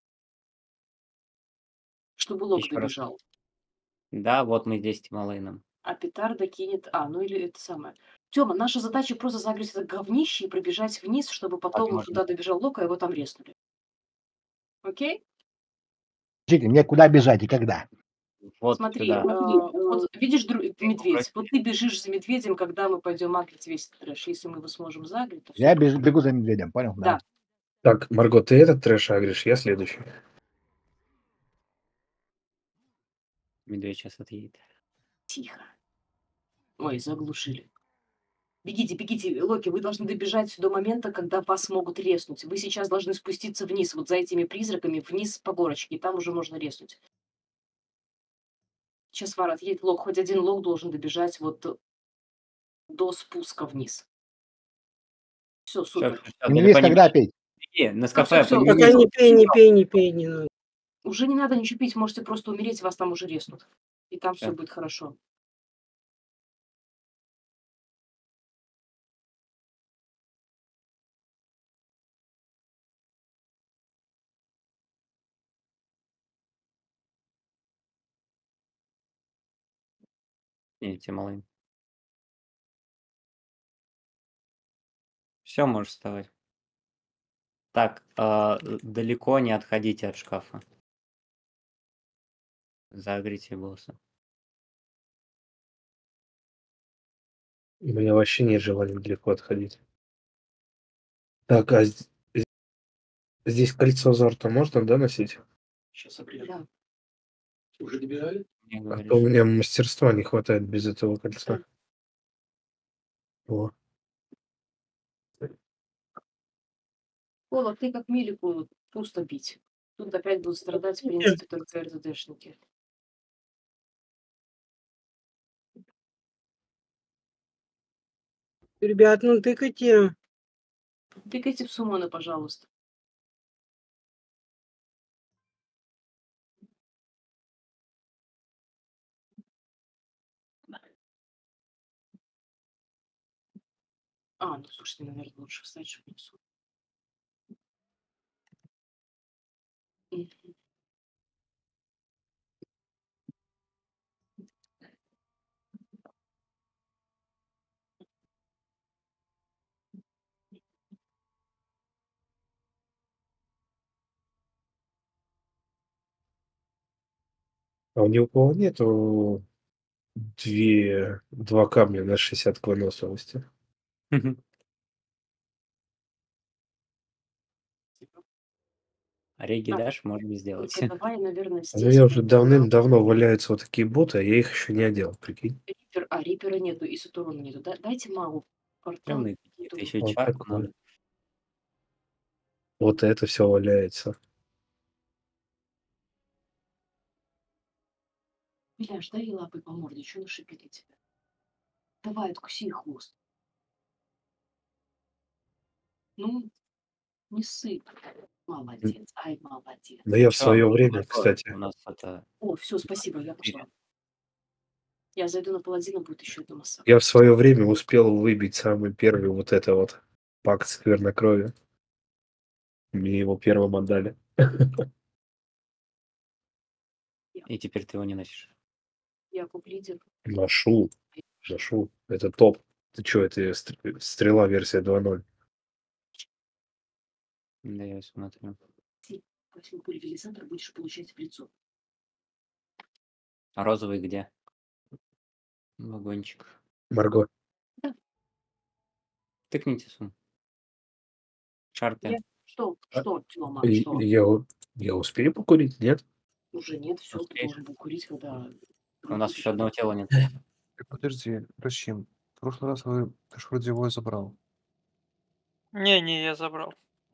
Чтобы Лок Еще раз. добежал. Да, вот мы здесь Тималейном. А петарда кинет... ну или это самое. Тёма, наша задача просто загрузить это говнище и пробежать вниз, чтобы потом Возможно. туда добежал Лок, а его там резнули. Окей? Подождите, мне куда бежать и когда? Вот Смотри, сюда. вот видишь медведь, вот ты бежишь за медведем, когда мы пойдем агрить весь этот трэш. Если мы его сможем загрить, то Я супер. бегу за медведем, понял? Да. Так, Марго, ты этот трэш агришь, я следующий. Медведь сейчас отъедет. Тихо. Ой, заглушили. Бегите, Локи, вы должны добежать до момента, когда вас могут резнуть. Вы сейчас должны спуститься вниз, вот за этими призраками, вниз по горочке, и там уже можно резнуть. Сейчас Вар отъедет Лок, хоть один Лок должен добежать вот до спуска вниз. Все, супер. Инвиз когда петь? На кафе. всё, Пока не пей, не надо. Уже не надо ничего пить, можете просто умереть, вас там уже резнут. И там все Всё. будет хорошо. Не, Тималейн. Все, можешь вставать. Так, далеко не отходите от шкафа. Загрите босса. У меня вообще нет желания далеко отходить. Так, а здесь кольцо Зорта можно, да, носить? Сейчас определим. Да. Уже добежали? Не А говоришь. то у меня мастерства не хватает без этого кольца. О. Кола, ты как Милику пусто бить. Тут опять будут страдать, в принципе, только РДДшники. Ребят, ну тыкайте. Тыкайте в суммоны, пожалуйста. Ну слушайте, наверное, лучше встать, чтобы не ссу. А у него нету два камня на 60 к выносливости? Реги дашь, можно сделать. Только давай, наверное, У здесь... меня уже давным-давно валяются вот такие боты, а я их еще не одел, прикинь. Рипера нету и Сатурона нету. Дайте магу. Портал. Темные какие-то, еще Вот чарку такое. надо. Вот это все валяется. Беляш, дай ей лапой по морде, что он шипит тебя? Давай, откуси хвост. Ну, не сыпь. Молодец, ай, молодец. Да я в Чё, свое время, Марго, кстати, у нас это... О, все, спасибо, я пошла. Я зайду на паладина, будет еще одна массакра. я в свое время успел выбить самый первый вот это вот пакт сквернокровия. Мне его первым отдали. И теперь ты его не носишь. Я куп-лидер. Ношу. Это топ. Ты что, это стрела версия 2.0. Да, я смотрю. Ты, после пульверизатора будешь получать в лицо. А розовый где? Вагончик. Марго. Тыкните сум. Шарпе. Что, Тёма, И- что? Я успею покурить, нет? Уже нет, все, ты должен был курить, когда... У нас еще одного тела нет. Подожди, Рощим. В прошлый раз ты ж вроде его забрал. Не, я забрал.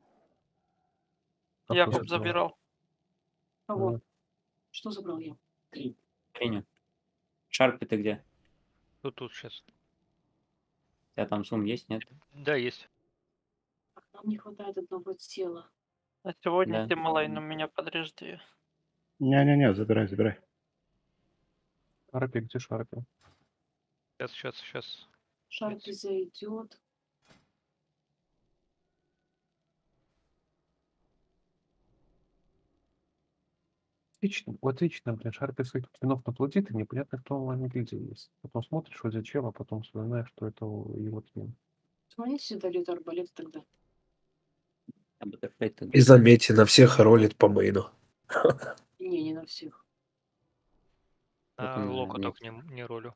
Как Якуб ты забрал? забирал. Кого? Что забрал я? Треню. Шарпе ты где? Тут сейчас. У тебя там сум есть, нет? Да, есть. Нам не хватает одного тела. А сегодня Да. ты, Малайн, у меня подрежди. Не-не-не, забирай. Шарпе, где Шарпе? Сейчас. Шарпи зайдет. Отлично, блин, Шарпе своих спинов наплодит, и непонятно, кто в онлайн гильдии есть. Потом смотришь, что зачем, а потом вспоминаешь, что это его твин. Смотрите сюда, лет арбалет тогда. И заметьте, на всех ролит по мейну. Не на всех. А Локу только не ролю.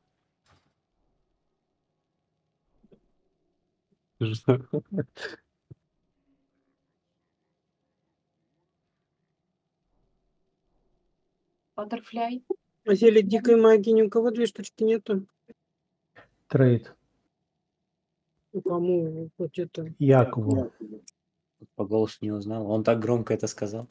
Баттерфляй. А зелье дикой магии ни у кого 2 штучки нету. Трейд. Кому хоть это? Якову. По голосу не узнал. Он так громко это сказал.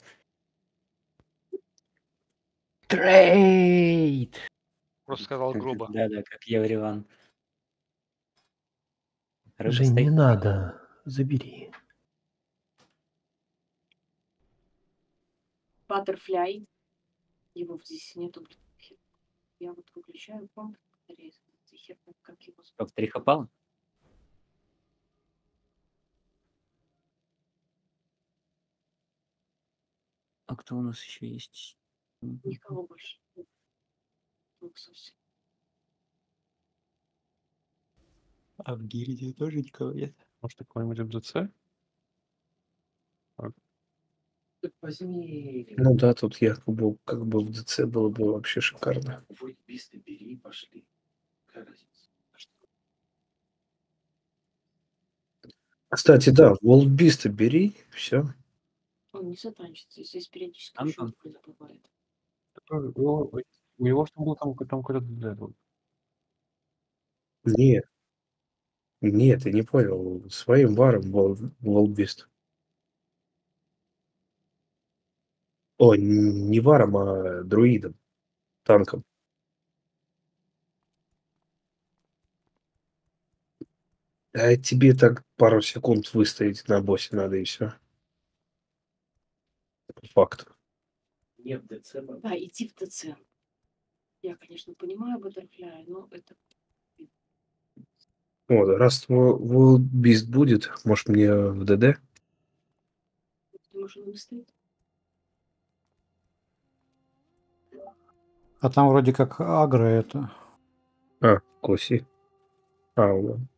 Трейд! Просто сказал грубо. Да, как Евриван. Рыба Жень, не стоит. надо. Забери. Баттерфляй. Его здесь нету, блин. Я вот выключаю комп. Хер, как его зовут? Как трихопал? А кто у нас еще есть? Никого больше. Двух совсем. А в гильдии тоже никого нет. Может, какой-нибудь МЗЦ? Возьми. Ну да, тут я как бы в ДЦ было бы вообще шикарно. Бисты бери и пошли. Какая разница? Кстати, да, волбиста бери, все. Он не сатанчится. Здесь периодически Там еще там. какой-то бывает. У него что был там какой-то дед. Нет, ты не понял. Своим варом волбист. О, не варом, а друидом. Танком. А тебе так пару секунд выстоять на боссе надо и все. Факт. Нет, ДЦ. Да, идти в ТЦ. Я, конечно, понимаю Баттерфляй, но это... Вот, раз волбист будет, может мне в ДД? Думаешь, он выстоит? А там вроде как агро это. А, Коси. Ладно.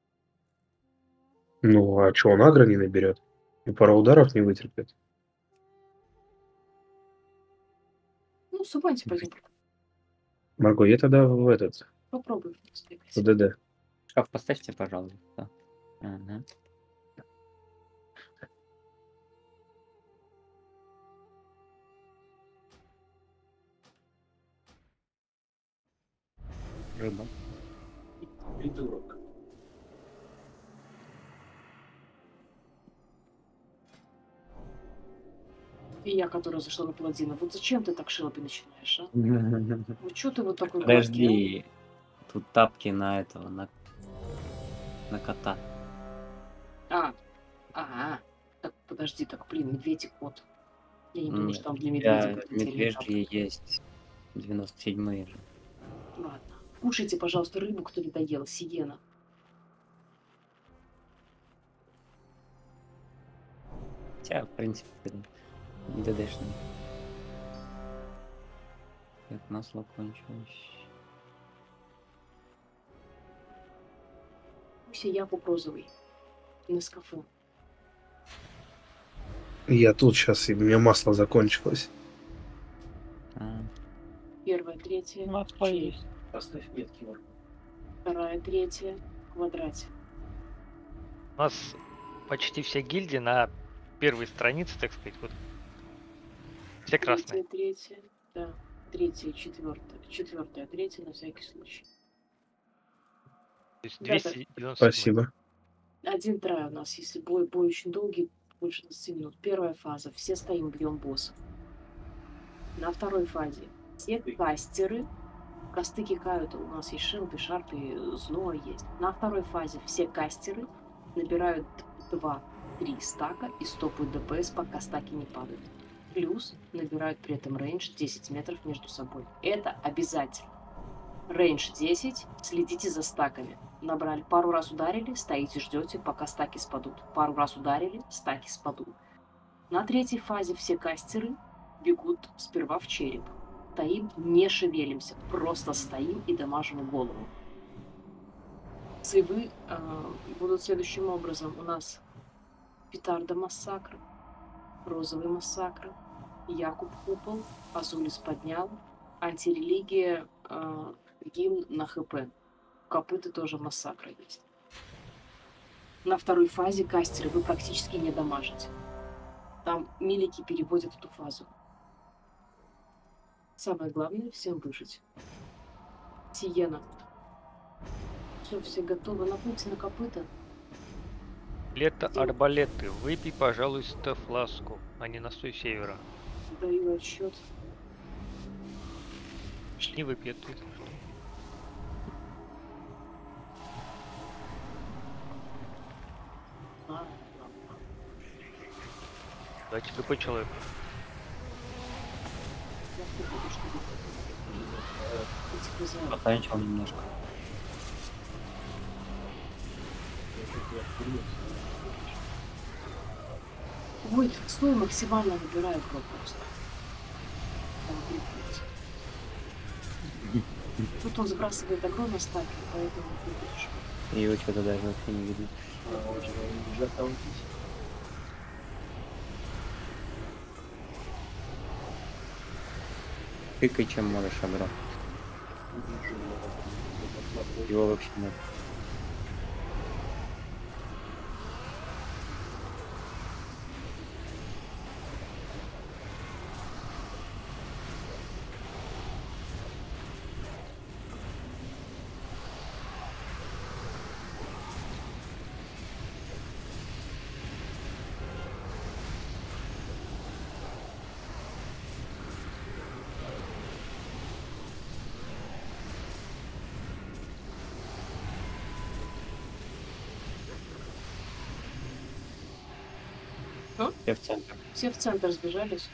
Ну, а что, он агро не наберет? И пару ударов не вытерпит? Ну, субаньте пойдем. Марго, я тогда в этот, Попробуй. в ДД. Шкаф поставьте, пожалуйста. Ага. Рыба. Придурок. И я, которая зашла на паладина. Вот зачем ты так шелопи начинаешь, а? Вот что ты вот такой гадкий, Подожди, тут тапки на этого, на кота. а? Ага. Так, подожди, так, блин, медведь и кот. Я не думаю, Нет, что там для у медведя тебя какая-то отдельная тапка. медвежьи есть. 97-е же. Ладно. Кушайте, пожалуйста, рыбу, кто не доел. Сиена. Хотя, в принципе, ДДшный. Так, масло кончилось. Все Якуб розовый. Нескафе. Я тут сейчас, и у меня масло закончилось. Первая, третья. Масло череп. есть. Поставь метки в Вторая, третья. В квадрате. У нас почти все гильдии на первой странице, так сказать, вот. Все красные. Третья. Да. Третья, четвертая. Четвертая, третья на всякий случай. То есть Да, 297. Спасибо. Один трай у нас, если бой очень долгий, больше 20 минут. Первая фаза. Все стоим, бьем босса. На второй фазе все кастеры. Косты кикают, у нас есть шелпи, шарпи, зло есть. На второй фазе все кастеры набирают 2-3 стака и стопают ДПС, пока стаки не падают. Плюс набирают при этом рейндж 10 метров между собой. Это обязательно. Рейндж 10, следите за стаками. Набрали, пару раз ударили, стоите, ждете, пока стаки спадут. Пару раз ударили, стаки спадут. На третьей фазе все кастеры бегут сперва в череп. Стоим, не шевелимся, просто стоим и дамажим голову. Сейвы будут следующим образом. У нас петарда массакра, розовый массакр, Якуб купол, Азулис поднял, антирелигия, гимн на ХП. Копыты тоже массакра есть. На второй фазе кастеры вы практически не дамажите. Там милики переводят эту фазу. Самое главное всем выжить. Сиена. Все готовы. Напнуться на копыта. Лето арбалеты. Выпей, пожалуйста, фласку, а не настой севера. Даю отсчет. Не выпьет, если что. Дайте КП человеку. Потанчил немножко. Ой, слой максимально набираю кровь просто. Тут он сбрасывает огромные стаки, поэтому не будешь. Его что-то даже вообще не видно. Тыкай, чем можешь, агро. Его вообще нет. Все в центр. Все в центр сбежались.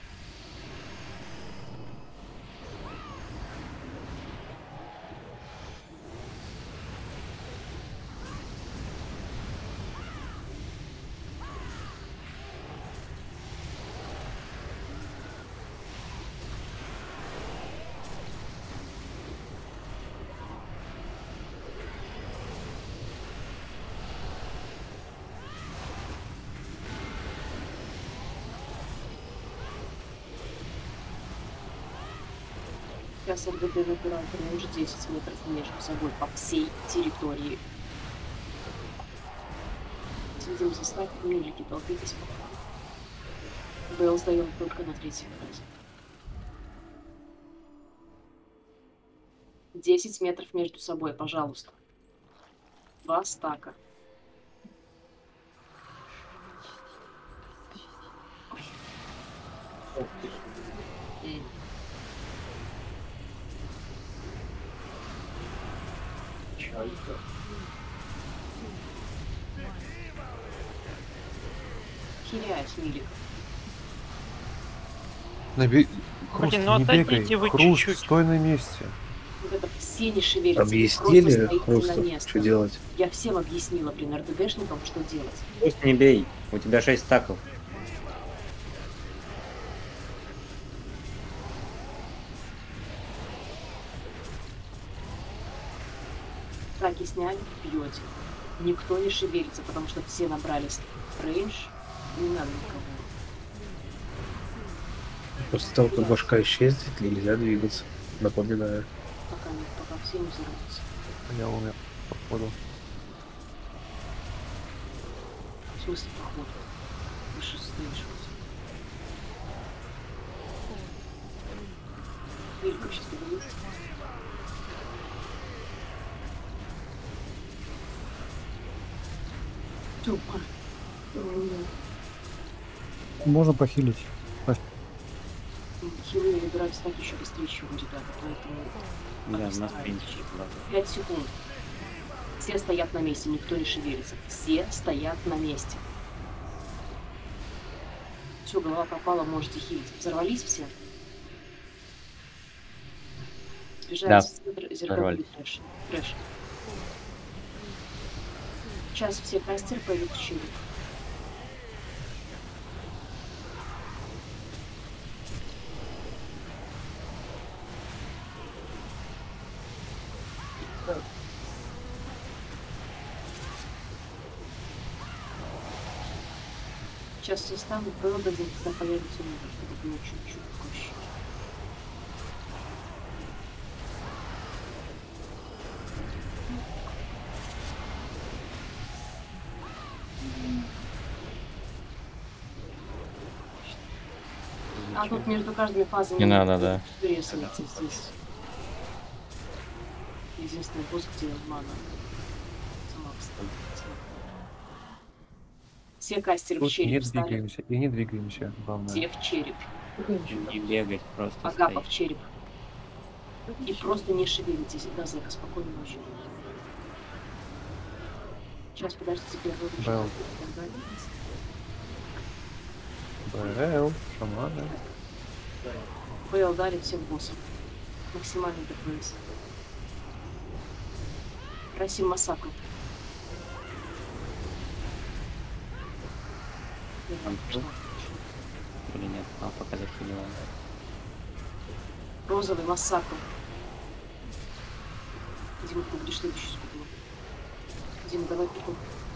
Сейчас РГД набирает рейндж 10 метров между собой по всей территории. Следим за стаками, милики, толпитесь пока. Белл сдаем только на третьей фазе. 10 метров между собой, пожалуйста. 2 стака. Хилясь, Милик. Хруст, Блин, ну не отойдите бегай. вы Хруст, чуть-чуть. стой на месте. Вот это все не шевелятся. вы Объяснили просто стоите Хрусту, на месте. что делать? Я всем объяснила, блин, РДГшникам, что делать. Пусть не бей, у тебя 6 стаков. Таки сняли, бьете. Никто не шевелится, потому что все набрали рейндж. Не надо никого. После того, как башка исчезнет, нельзя двигаться. Напоминаю. Пока нет, пока все не взорвутся. Я умер, походу. В смысле, походу? Вы же слышите. Великом сейчас поговорит. Тупо. Можно похилить. Хилы набирают стак еще быстрее, чем ребята, поэтому... Да, у нас принчик. 5 секунд. Все стоят на месте, никто не шевелится. Все стоят на месте. Все, голова пропала, можете хилить. Взорвались все? Сбежались в центр, зеркальный трэш. Трэш. Сейчас все кастеры пойдут в череп. Сейчас все станут, дадим, когда появится номер, чтобы было чуть-чуть проще. А тут между каждыми фазами... Не надо, да. Рисуется здесь. Единственный босс, где мана. Сама встает. Все кастеры в череп Не встали. двигаемся, и не двигаемся, главное. Все в череп. Не бегать, просто Агапа стоять. в череп. И просто не шевелитесь, да, Зека, спокойной ночи. Сейчас, подождите, первый БЛ, шаманы. БЛ дали всем боссам. Максимальный ДПС. Расим Масаку. Или нет? А, пока захилила. Розовый Масаку. Дима, ты будешь следующий скупил. Дима, давай пику.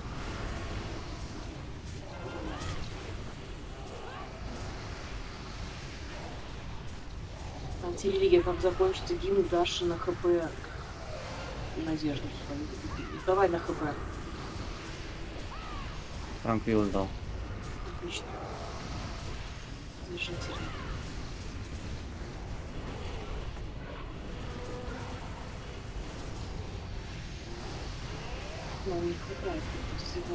Антирелигия, как закончится, гимн Даши на ХП. Надежду свою. Давай на ХП. Транквилл сдал. Отлично. Держите. Но не хватает всего.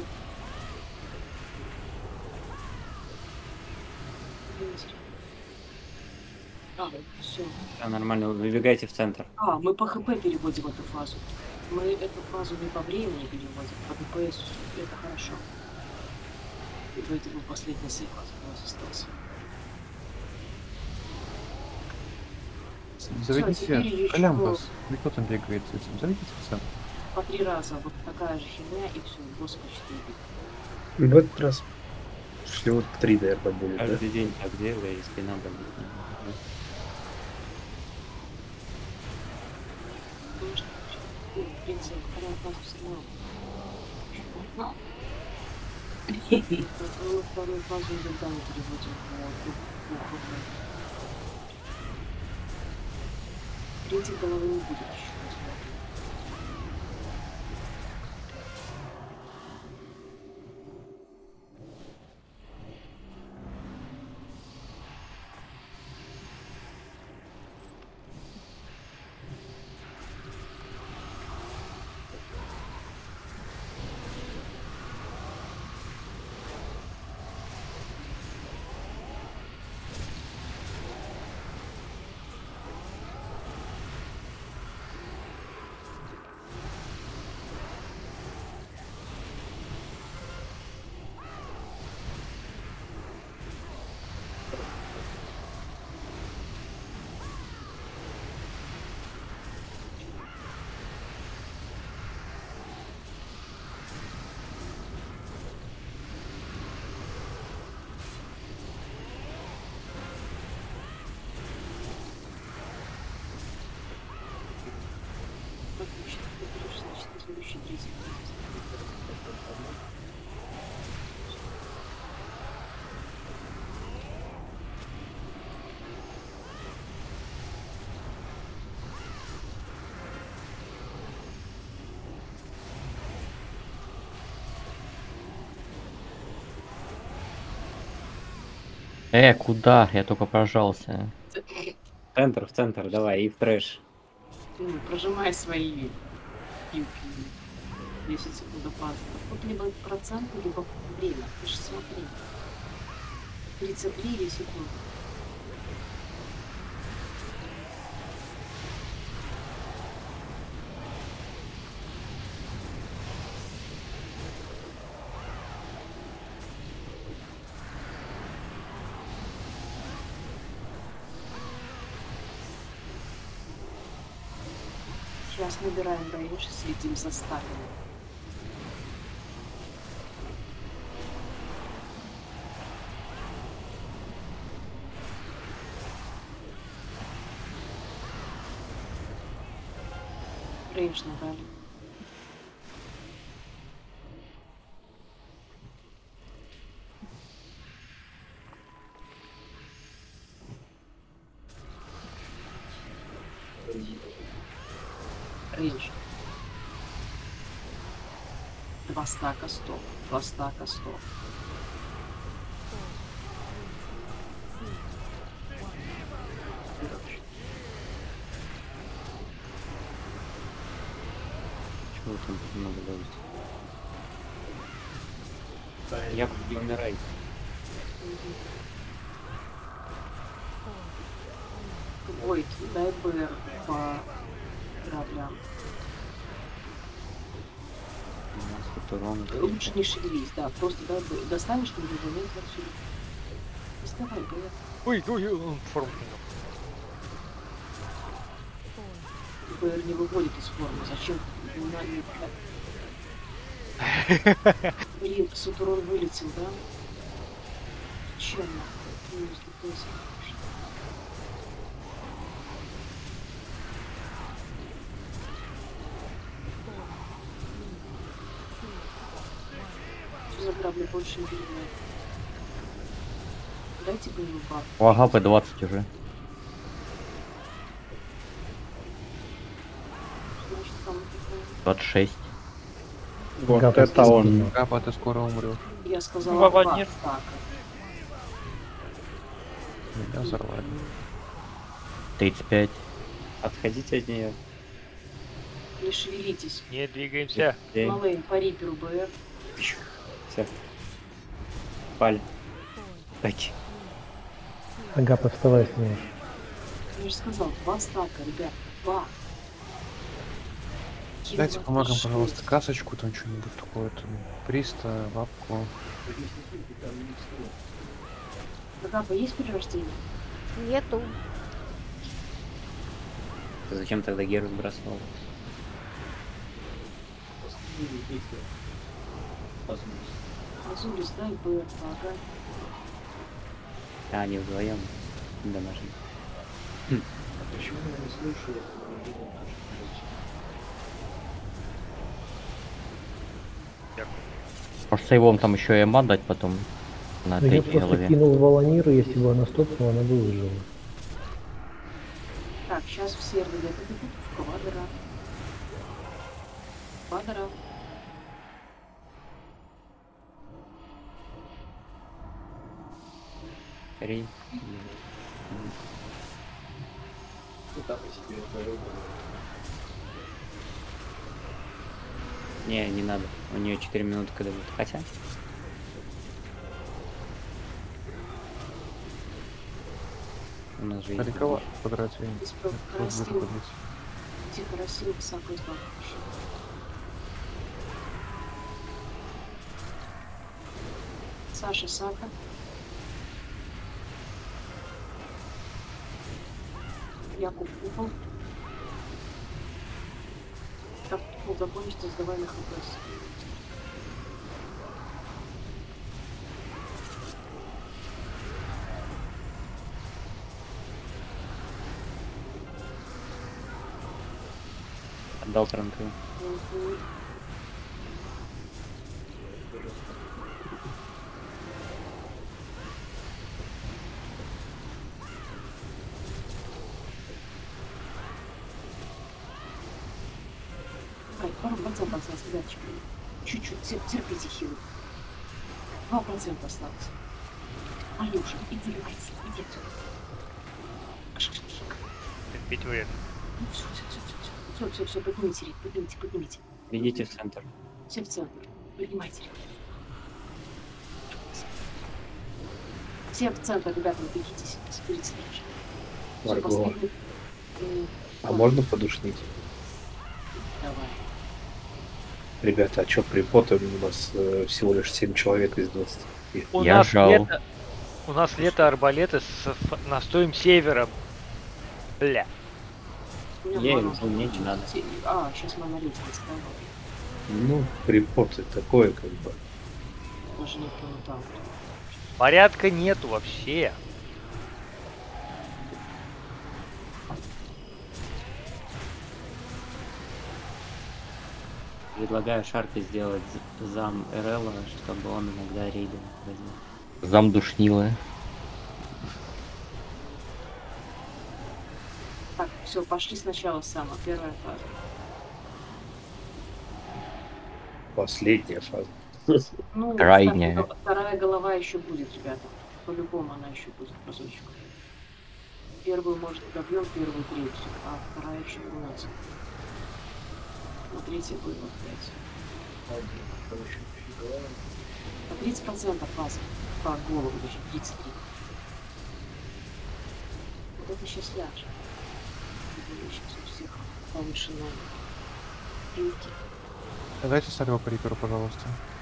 Все. Да, нормально, выбегайте в центр. Мы по ХП переводим эту фазу. Мы эту фазу не по времени переводим, по ДПС. Это хорошо. И поэтому последний сейф у нас остался. Заведите Колямбас. Или кто там бегает с этим? Заведите в центр. По 3 раза. Вот такая же херня, и все, босс почти убит. В этот раз всего 3, наверное, будет, да? Каждый день так делаю, и спина болит. Конечно, в принципе, вторая фаза все равно. Вторую фазу никогда не переводим в ХП. Третьей головы не будет еще. Отлично. Ты берешь, значит, на следующий третий. Куда? Я только прожался. В центр, давай, и в трэш. Прожимай свои пилки. 10 секунд опасно. Тут либо проценты, либо время. Ты же смотри. 33 секунды. Сейчас набираем рейндж и следим за стагом. Рейндж набрали. Рейндж. 2 стака 100. 2 стака 100. Чего там так много давить? Я не умирай. Войт, дай БР по граблям. Лучше не шевелись, да, просто дай БР. Достанешь на любой момент отсюда. Доставай БР. Ой, он форму принял. БР не выводит из формы. Зачем? Блин, Сатурон вылетел, да? Чем? Что за грабли больше не понимаю? Дайте боевой баф. У Агапы 20 уже. Значит, там 26. Вот это он. Агапа, ты скоро умрешь. я сказала 2 стака. Меня взорвали. 35. Отходите от нее. Не шевелитесь. Не двигаемся. Малейн по риперу БР. Все. Паль. Так. Агапа, вставай с ней. Я же сказал, 2 стака, ребят. 2. Дайте помогам, пожалуйста, касочку, там что-нибудь такое, там, приста, лапку. Агапа, есть перерождение? Нету. Ты зачем тогда Геру сбрасывал? Азулис, дай БР, ага. А, они вдвоем. Домашний. Почему я не слышу? Может, сейвом там еще и эма дать потом на Ну, я третьей просто голове. кинул Волониру, если бы она стопнула, она бы выжила. Так, сейчас все ребята бегут в квадра. Квадра. Три. Не надо. У нее 4 минуты, когда будет. Хотя. У нас же есть. Далеко потратил. Тихо, Россия, высоко из банка. Саша, Сака. Якуб упал. Как пол закончится, сдавай на ХПС. Дал транквил. Пару процентов осталось, ребяточки. Чуть-чуть, терпите хилы. 2% осталось. Алёша, иди, иди отсюда. Терпеть вредно. Все, поднимите рейд, поднимите. Идите в центр. Все в центр. Поднимайте рейд. Все в центр, ребята, бегитесь. Соберите дальше. Все, Марго. последний. А можно подушнить? Давай. Ребята, а чё припотом у нас всего лишь 7 человек из 20? У Я нас жал. у нас лето арбалеты с настоем севера. Бля. Я им не надо. А, сейчас монолит сказал. Ну, припоты такое как бы. Даже не понял. Порядка нету вообще. Предлагаю Шарпе сделать зам Эрелла, чтобы он иногда рейды ходил. Зам душнилы. Так, все, пошли сначала сама. Первая фаза. Последняя фаза. Ну, Крайняя. вторая голова еще будет, ребята. По-любому она еще будет разочек. Первую, может, добьем, первую, третью, а вторая еще 12. Ну, третья будет вот 5. По 30% фаза. По голову даже 33. Вот это сейчас ляжет. Сейчас у всех повышенная пилки. Дайте Сарева по Риперу, пожалуйста.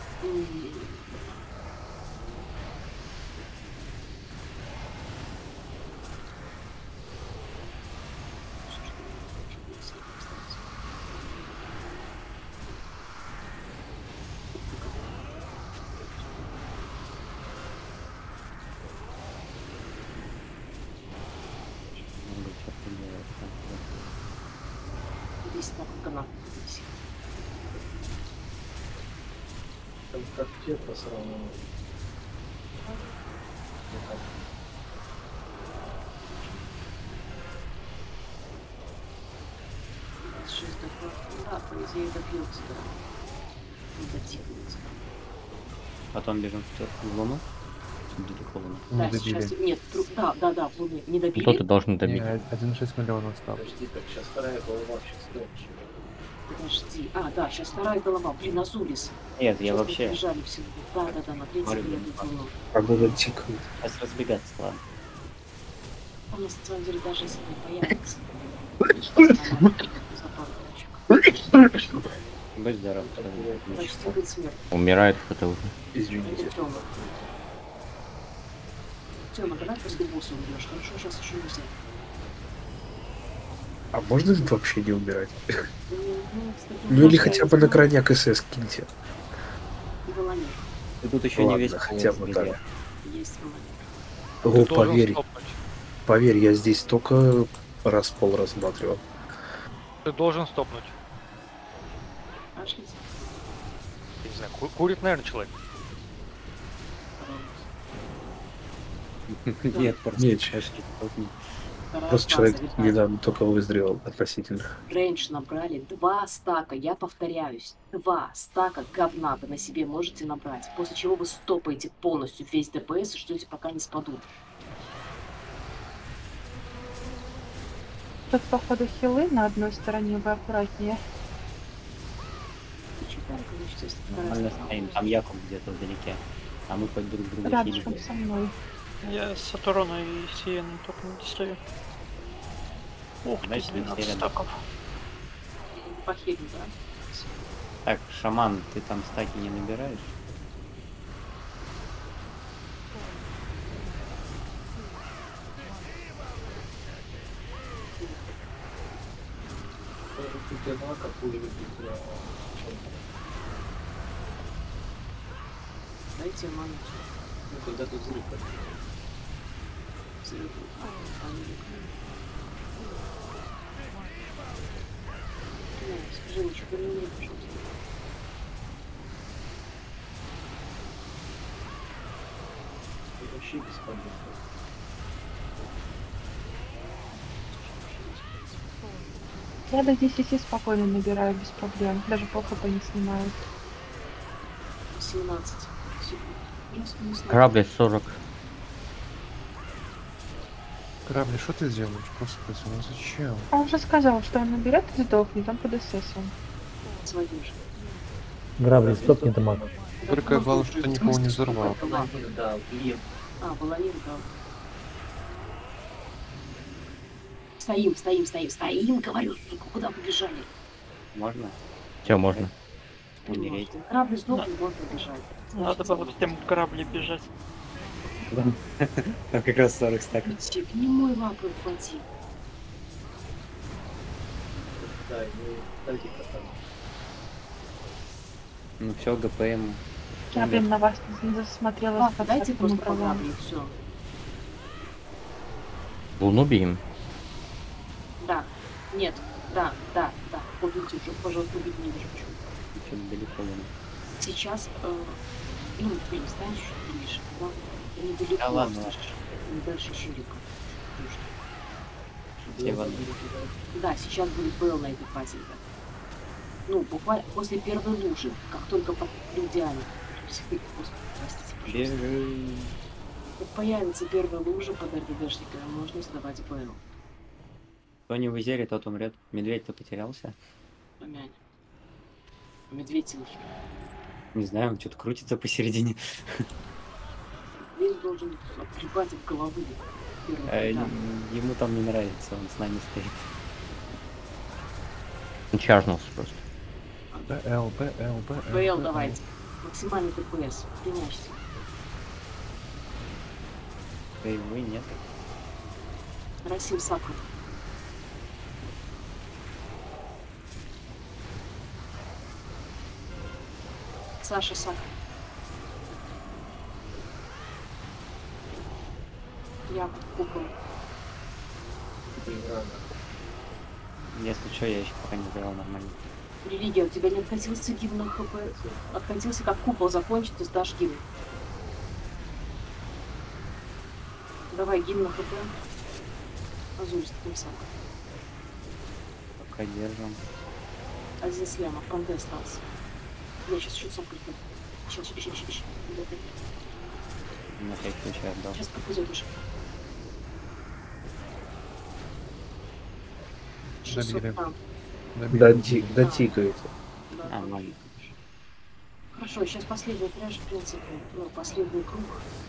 Здесь так канал. Там как тетра сравнивать. Да, по идее добьется, да. Не дотягивается. Потом бежим в Луну. Далеко Луну. Да, сейчас... Нет, да, в Луне. Не добили. Кто-то должен добить. 1,6 миллиона осталось. Подожди, так сейчас вторая голова сейчас дальше. Подожди. А, да, сейчас вторая голова. Блин, Азулис. Нет, я Сейчас вообще... бежали всего. Да, на третьей еду в Луну. Погода тикает. Сейчас разбегаться, ладно. Он на самом деле даже если не появится. Будь здоров. Почти будет смерть. Умирает кто-то уже. Извините. Тёма, давай после босса умрёшь. Хорошо, сейчас еще нельзя. А можно вообще не умирать? Ну или хотя бы на крайняк СС киньте. И Волонер. Ты тут еще не весь хотя бы так. Есть Волонер. О, поверь, я здесь только раз пол рассматривал. Ты должен стопнуть. Пошлите. Я не знаю, курит, наверное, человек. Нет, просто Нет, просто человек недавно только выздоровел относительно. Рейндж набрали 2 стака, я повторяюсь. 2 стака говна вы на себе можете набрать. После чего вы стопаете полностью весь ДПС и ждете, пока не спадут. Тут, походу, хилы на одной стороне, вы аккуратнее. Нормально стоим. Там Яков где-то вдалеке. А мы хоть друг друга Рядышком хилим. со мной. Я с Сатурона и Сиены только не достаю. Ух ты, Значит, 12 рядом. стаков. Похилим, да? Так, шаман, ты там стаки не набираешь? Тут однако пули выпустила. Дайте ману. Ну когда тут взрыв. Скажи, ничего поменяй, пожалуйста. Вообще бесполезно. Я до 10 спокойно набираю без проблем. Даже по ХП не снимаю. 17 секунд. Корабли 40. Корабли, что ты делаешь? Господи, ну зачем? Он уже сказал, что он наберет и сдохнет, он под ССом. Своим же. Грабли, стопни дамаг. Только главное, что ты никого не взорвал. Да, и А, баланин, да. Стоим, говорю, сука, куда побежали? Можно? Все, можно. Умереть. Корабли сдохли, можно бежать. Надо было всем к корабле бежать. Там как раз 40 стаков. Тик, не мой лапы инфантиль. да, ну, дайте-ка там. Ну все, ГПМ. Я, блин, на вас не засмотрелась. Ладно, дайте просто по грабли и все. Луну бьем. Да, нет, да. Убейте уже, пожалуйста, убейте, не вижу почему. Что-то далеко было. Сейчас, ну, ты не знаешь, чуть ближе, да? Недалеко, Да ладно. слышишь? Не дальше Чирика. Все в одну. Да, сейчас будет БЛ на этой фазе, да. Ну, буквально после первой лужи, как только по идеально. Господи, простите, пожалуйста. Бежи. Как появится первая лужа под РДДшниками, можно сдавать БЛ. Кто не в Изере, тот умрет. Медведь-то потерялся. Помянь. Медведь силки. Не знаю, он что-то крутится посередине. Медведь должен отгребать от головы. Ему там не нравится, он с нами стоит. Он чарнулся просто. БЛ. БЛ давайте. Максимальный ДПС. Принячься. Боевой нет. Расим Сакра. Саша Сакра. Я кукол. Если что, я еще пока не сделал нормально. Религия, у тебя не откатился гимн на ХП. Откатился, как купол закончит, ты сдашь гимн. Давай гимн на ХП. Азуль с таким самым. Пока держим. Азиз Ляма, Панде остался. Я сейчас еще сам крикну. Сейчас. На всякий случай отдал. Сейчас попадет уже. 600 там. Дотикается. Да. Нормально. Хорошо, сейчас последний пряж, в принципе, ну, последний круг.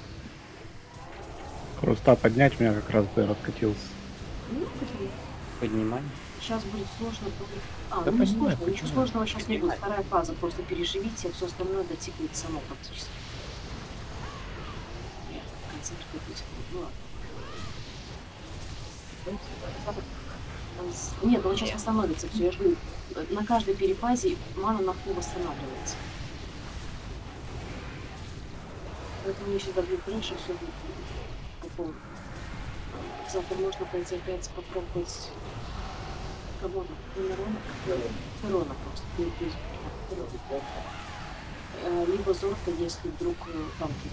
Хруста поднять, у меня как раз бы откатился. Ну, подними. Поднимай. Сейчас будет сложно. Да Ну, не понимаю, сложно, почему. ничего сложного сейчас не будет. Вторая фаза, просто переживите, а все остальное дотикает само практически. Нет, концерт какой-то. Ну ладно. Нет, он сейчас восстановится, все, я же говорю, на каждой перефазе мана на фул восстанавливается. Поэтому я сейчас добью крышу, все будет по полной. Завтра можно пойти опять попробовать кого-то, Херона просто, либо Зорка, если вдруг танки.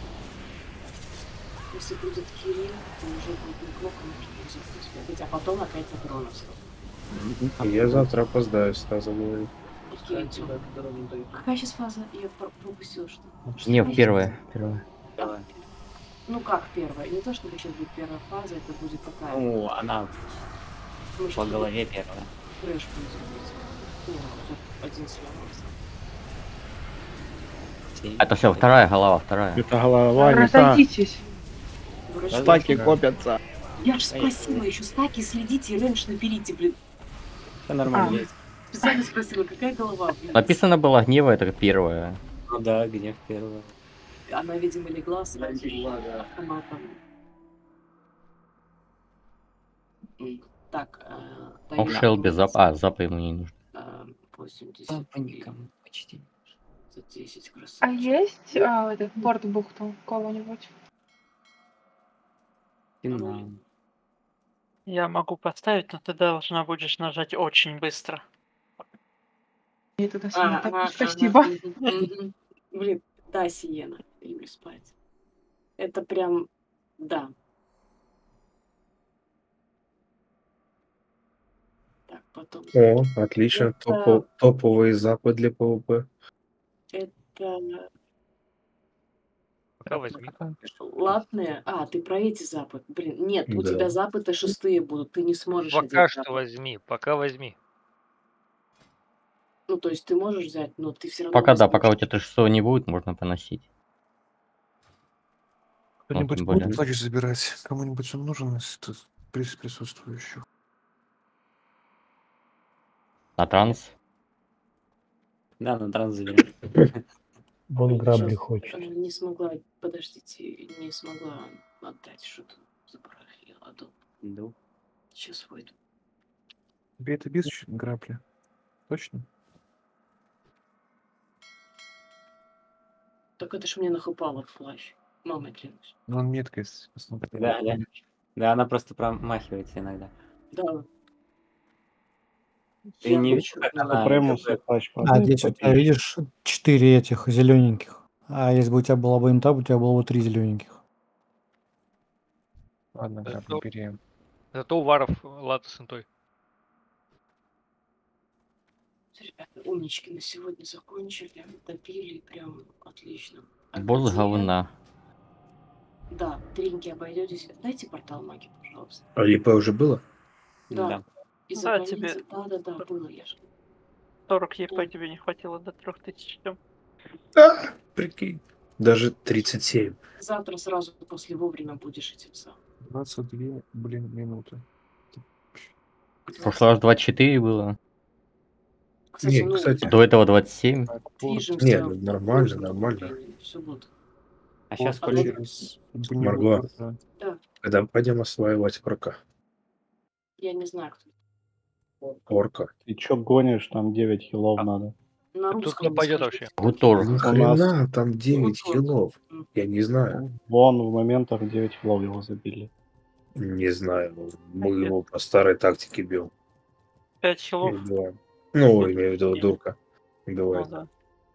Если будет Кирилл, то уже будет неплохо, можно Зорку сбегать, а потом опять на Херона встать. Я завтра опоздаю, сразу говорю. Какая сейчас фаза? Я пропустила, что? Не, первая. Давай. Ну как первая? Не то, чтобы сейчас будет первая фаза, это будет такая. Ну, она Мы по щас голове первая. Трэш будет. Не, ну, один слева. Это все, вторая голова, вторая. Это голова не та. Разойдитесь. Стаки копятся. Я же спросила еще, стаки следите и рейндж наберите, блин. Все нормально. Специально спросила, какая голова, блин. Написано было гнева, это первая. Ну да, гнев первая. Она, видимо, легла с автоматом. Так, Он шел без запа. А, запа ему не нужен. 80. Запа никому почти. За 10 красавчик. А есть этот порт бухту у кого-нибудь? Я могу поставить, но ты должна будешь нажать очень быстро. Я туда сильно Ага, топить, ага. спасибо. Мгм. Блин, да, Сиена. Люблю спать. Это прям, да. Так, потом. О, отлично. Это, Топовый запад для ПВП. это Да, возьми. латные. А, ты про эти запад. Блин, нет, у Да. тебя запады шестые будут. Ты не сможешь Пока одеть что запад. возьми, пока возьми. Ну, то есть ты можешь взять, но ты все равно Пока да, возьмешь. пока у тебя Т6 не будет, можно поносить. Ну, Кто-нибудь тем будет более. плащ забирать? Кому-нибудь он нужен из присутствующих? На транс? Да, на транс заберем. Вон грабли Сейчас хочет. не смогла, подождите, не смогла отдать что-то. Забарахлила, а то Иду. сейчас выйду. Тебе это без грабли? Точно? Так это ж мне нахупало в плащ. Мамой клянусь. Ну, он меткость, посмотри. Да, да. Да, она просто промахивается иногда. Да. Ты Я не видишь, хочу. как По она Премусу КП? плащ А падает, здесь у тебя, попей. видишь, 4 этих зелененьких. А если бы у тебя была бы инта, у тебя было бы 3 зелененьких. Ладно, грабли Зато, бери. зато у варов лата с интой. Ребята, умнички на сегодня закончили. Допили, прям отлично. А Босс где? говна. Да, тринки обойдетесь. Дайте портал маги, пожалуйста. А ЕП уже было? Да. Да. Из-за Да, границы. тебе Да, было я же. 40 ЕП тебе не хватило до 3000. Да, прикинь. Даже 37. Завтра сразу после вовремя будешь этим самым. 22, блин, минуты. В прошлый раз 24 было. Кстати, Не, ну, кстати, До этого 27. движемся не, в нормально, нужном нормально. направлении. Все будет. А сейчас Вот сколько? через Марго, Да, когда пойдем осваивать орка? я не знаю, кто. Орка. Ты чё гонишь? Там 9 хилов надо. На Тут русском кто не пойдет скажите. вообще? Гутор. Ни У нас хрена там 9 Вот. хилов. Я не знаю. вон в моментах 9 хилов его забили. Не знаю. Мы его по старой тактике бьем. 5 хилов. Убиваем. Ну, имею в виду дурка. Ну Убивает. да.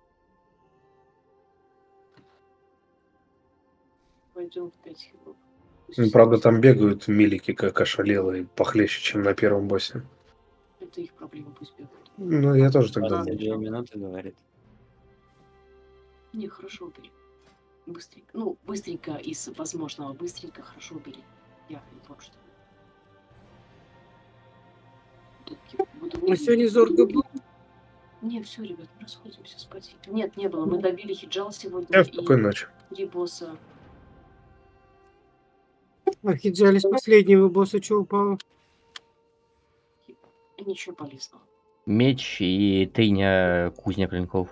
Пойдем в 5 хилов. Ну, правда, там бегают милики, как ошалелые, похлеще, чем на первом боссе. Это их проблема, пусть бегают. Ну, я тоже так думаю. 22 минуты, говорит. Не, хорошо убери. Быстренько. Ну, быстренько из возможного. Быстренько, хорошо убери. Я не то, что... А сегодня Зорга был? Не, все, ребят, мы расходимся спать. Нет, не было. Мы добили Хиджал сегодня. Я спокойной ночи. 3 босса. А Хиджали с последнего босса что упало? Ничего полезного. Меч и тыня кузня клинков.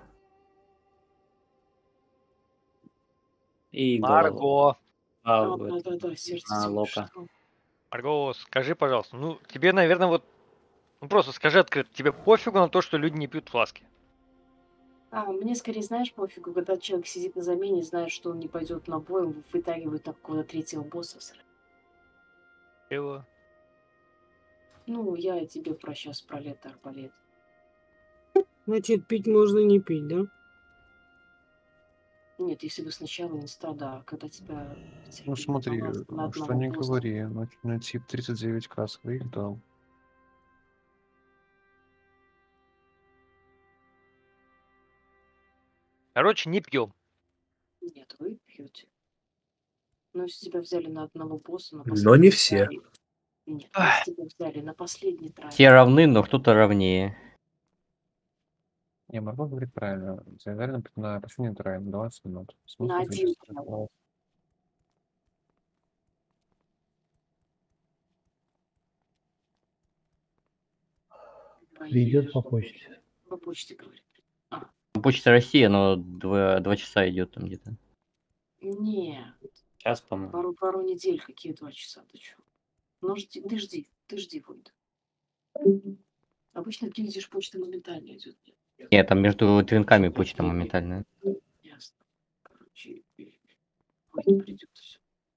И голову. Марго. Да, сердце А, тем Лока. что. Марго, скажи, пожалуйста, ну тебе, наверное, вот, ну просто скажи открыто, тебе пофигу на то, что люди не пьют фласки? Мне скорее, знаешь, пофигу, когда человек сидит на замене, знает, что он не пойдет на бой, он вытягивает такого третьего босса. Чего? Ну, я тебе про сейчас про лето арбалет. Значит, пить можно не пить, да? Нет, если вы сначала инста, да, когда тебя... Ну смотри, на что одного не босса. говори, на тип 39к своих дал. Короче, не пьем. Нет, вы пьете. Но если тебя взяли на одного босса, на Но не последний все. трай- Нет, если тебя взяли на последний трай. Все равны, но кто-то равнее. Не, Марго говорит правильно. Реально на последний трай, на 20 минут. Смысл На один зачастую. трай. Придет по почте. По почте говорит. Почта России, но 2 часа идет там где-то. Нет, Сейчас, по-моему. пару недель, какие 2 часа, ты чё? Ну, ты жди, Войд. Обычно ты видишь, почта моментально идет. Нет, там между твинками почта моментальная. Ясно. Короче, Войд придет, все.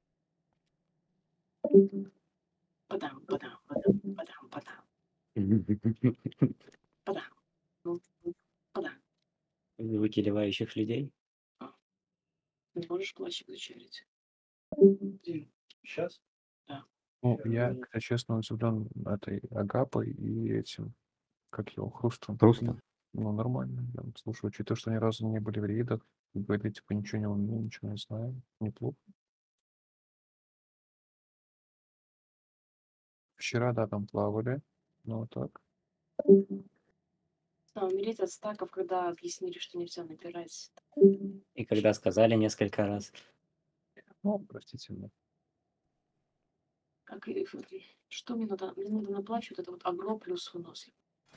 Подам. Подам. Ну, килевающих людей. Не можешь плащик зачарить? Сейчас? Да. Ну, я, если честно, удивлен этой Агапой и этим, как его, Хрустом. Хрустом? Ну, нормально. Я вот слушаю, учитывая, что ни разу не были в рейдах, говорили, типа, ничего не умею, ничего не знаю. Неплохо. Вчера, да, там плавали. Ну, вот так. А, умереть от стаков, когда объяснили, что нельзя набирать. И когда сказали несколько раз. Ну, простите меня. Как, что мне надо? Мне надо на плащ вот это вот агро плюс вынос.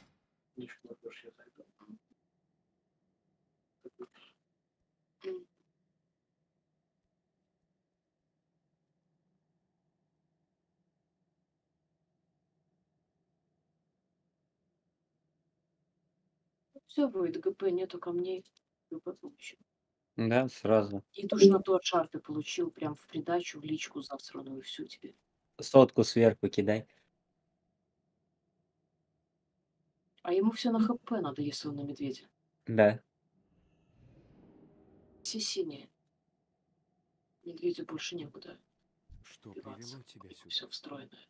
Все будет, ГП, нету камней. ГП получил. Да, сразу. И душ на тот шар ты получил прям в придачу, в личку засраную, и все тебе. 100 сверху кидай. А ему все на ХП надо, если он на медведя. Да. Все синие. Медведю больше некуда. Что привело тебя сюда? Все встроенное.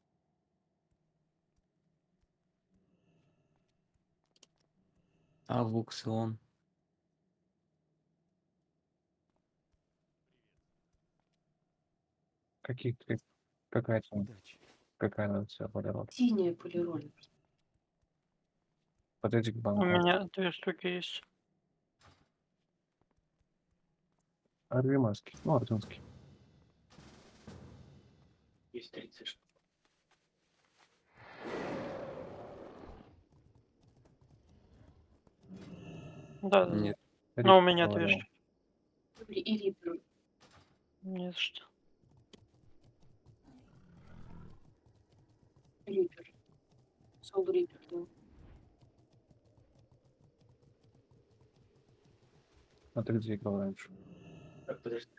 Авукцион. Какая там? Какая надо тебя полировать? Синяя полироль. Подойди к У банку. меня 2 штуки есть. Арвимаски. Ну, орденский. Есть 30 штук. Да. Нет. Но у меня 2 штуки. И рипер. Не за что. Рипер. Сол рипер, да. А ты где играл раньше? Так, подожди.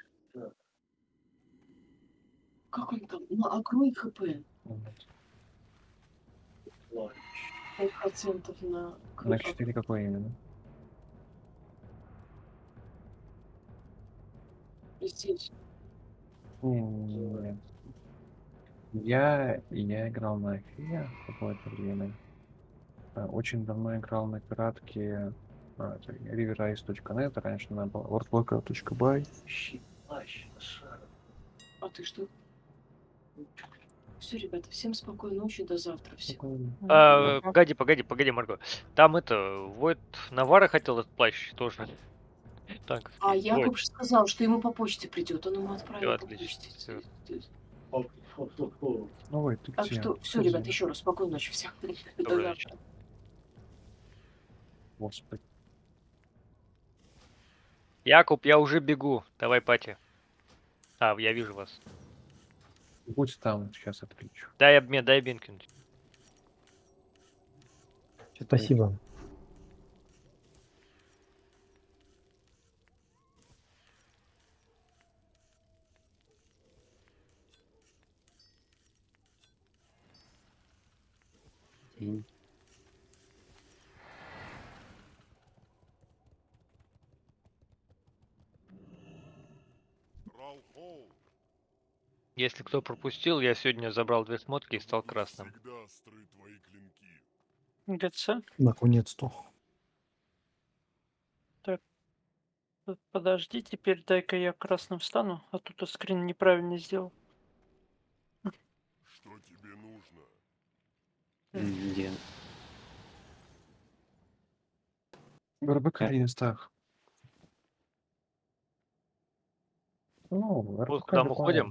Как он там? Ну, агро и ХП. 5% на... На 4 какой именно? Здесь. Не. Я играл на Афия какое-то время. Очень давно играл на пиратке riverice.net, раньше она была worldwalker.by. А ты что? Все, ребята, всем спокойной ночи, до завтра. Всем. Погоди, Марго. Там Войд Навара хотел этот плащ тоже. Так. А Войд. Якуб же сказал, что ему по почте придет. Он ему отправил Всё по отлично. почте. Ну, Войд, ты Так где? что, все, ребят, еще раз спокойной ночи всем. До Доброй завтра. ночи. Господи. Якуб, я уже бегу. Давай, пати. А, я вижу вас. Будь там, сейчас отключу. Дай бинкинуть. Спасибо. Если кто пропустил, я сегодня забрал 2 смотки и стал красным. ГЦ. Наконец-то. Так. Подожди, теперь дай-ка я красным встану, а тут скрин неправильно сделал. Что тебе нужно? Где? РБК в местах. Ну, Вот РБК куда мы любая. ходим?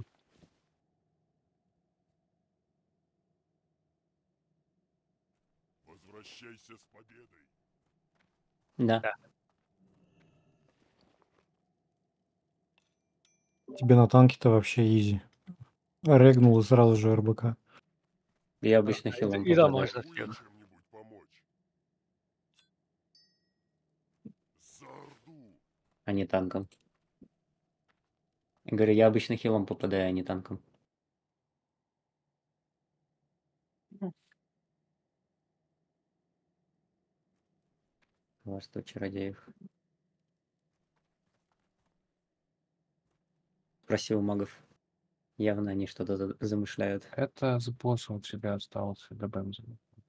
Возвращайся с победой. Да. Тебе на танке-то вообще изи. Регнул и сразу же РБК. Я обычно хилом И да, попадаю. можно всех. А не танком. Я говорю, я обычно хилом попадаю, а не танком. У вас 100 чародеев. Спросил у магов. Явно они что-то замышляют. Это с босса от себя остался, до Бэмза.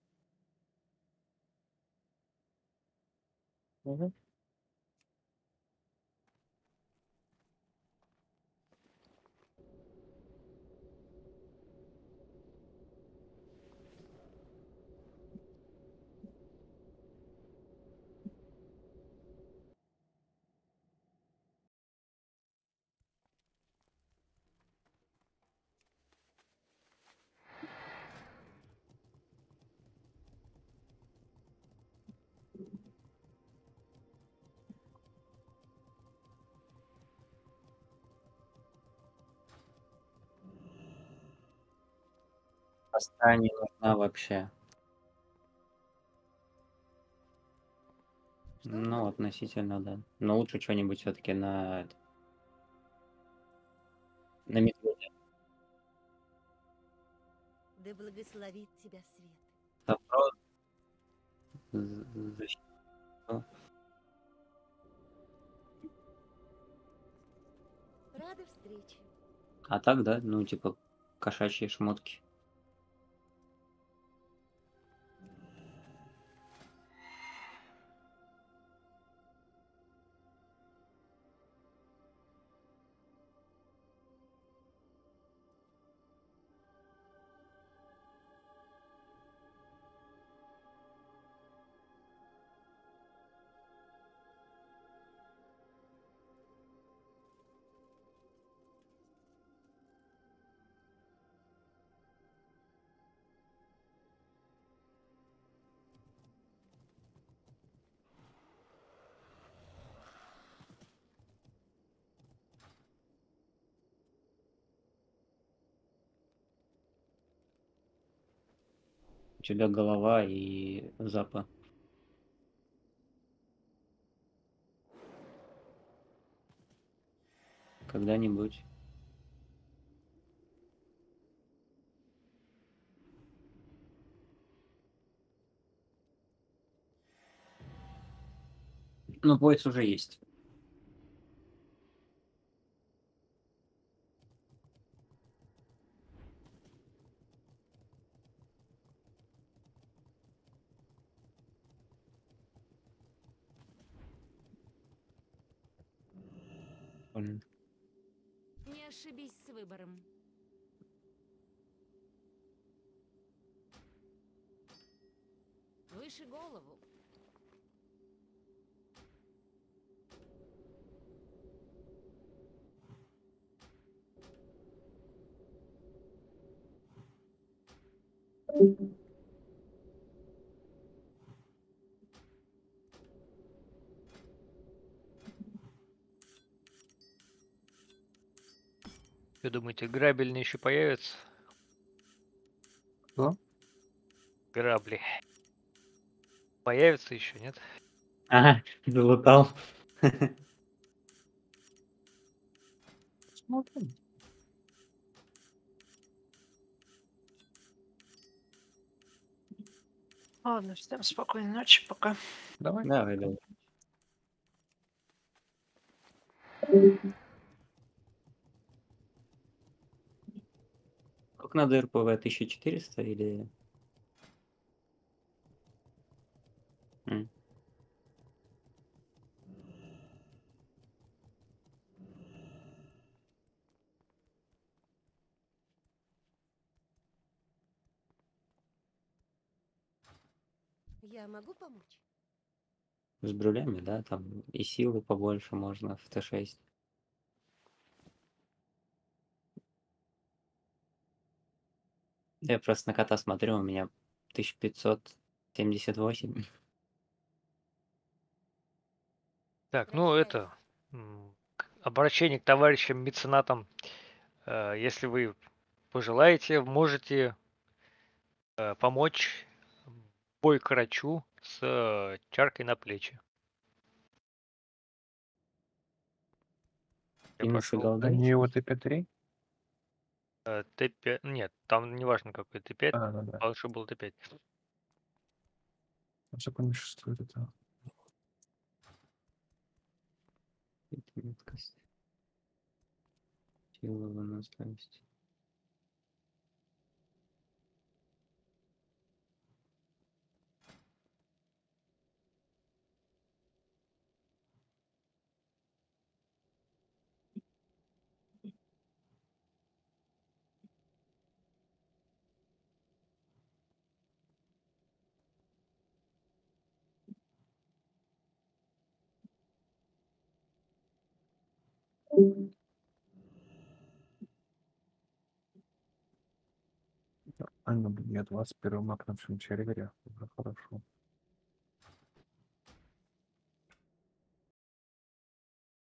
Мгм. Коста не нужна вообще. Ну, относительно, да. Но лучше что-нибудь все-таки на медведя. Да благословит тебя свет. Добро. Защиту. Рада встрече. А так, да, ну, типа, кошачьи шмотки. У тебя голова и запа. Когда-нибудь. Ну, пояс уже есть. Блин. Не ошибись с выбором. Выше голову. Вы думаете, грабельные еще появятся? Что? Грабли. Появятся еще, нет? Ага, залутал. Смотрим. Ладно, всем спокойной ночи, пока. Давай. Давай, давай. Как надо РПВ 1400 или... М. Я могу помочь? С брюлями, да, там и силы побольше можно в Т6. Я просто на кота смотрю, у меня 1578. Так, ну это обращение к товарищам меценатам. Если вы пожелаете, можете помочь бой карачу с чаркой на плечи. Я Минусы пошел. голды. Они его Т5-3? Т5. Нет, там не важно какой Т5. Ну да. Главное, чтобы был Т5. Сколько он еще стоит это? Сила выносливости. Нормально, блин, я 21 маг на всем сервере. Уже хорошо.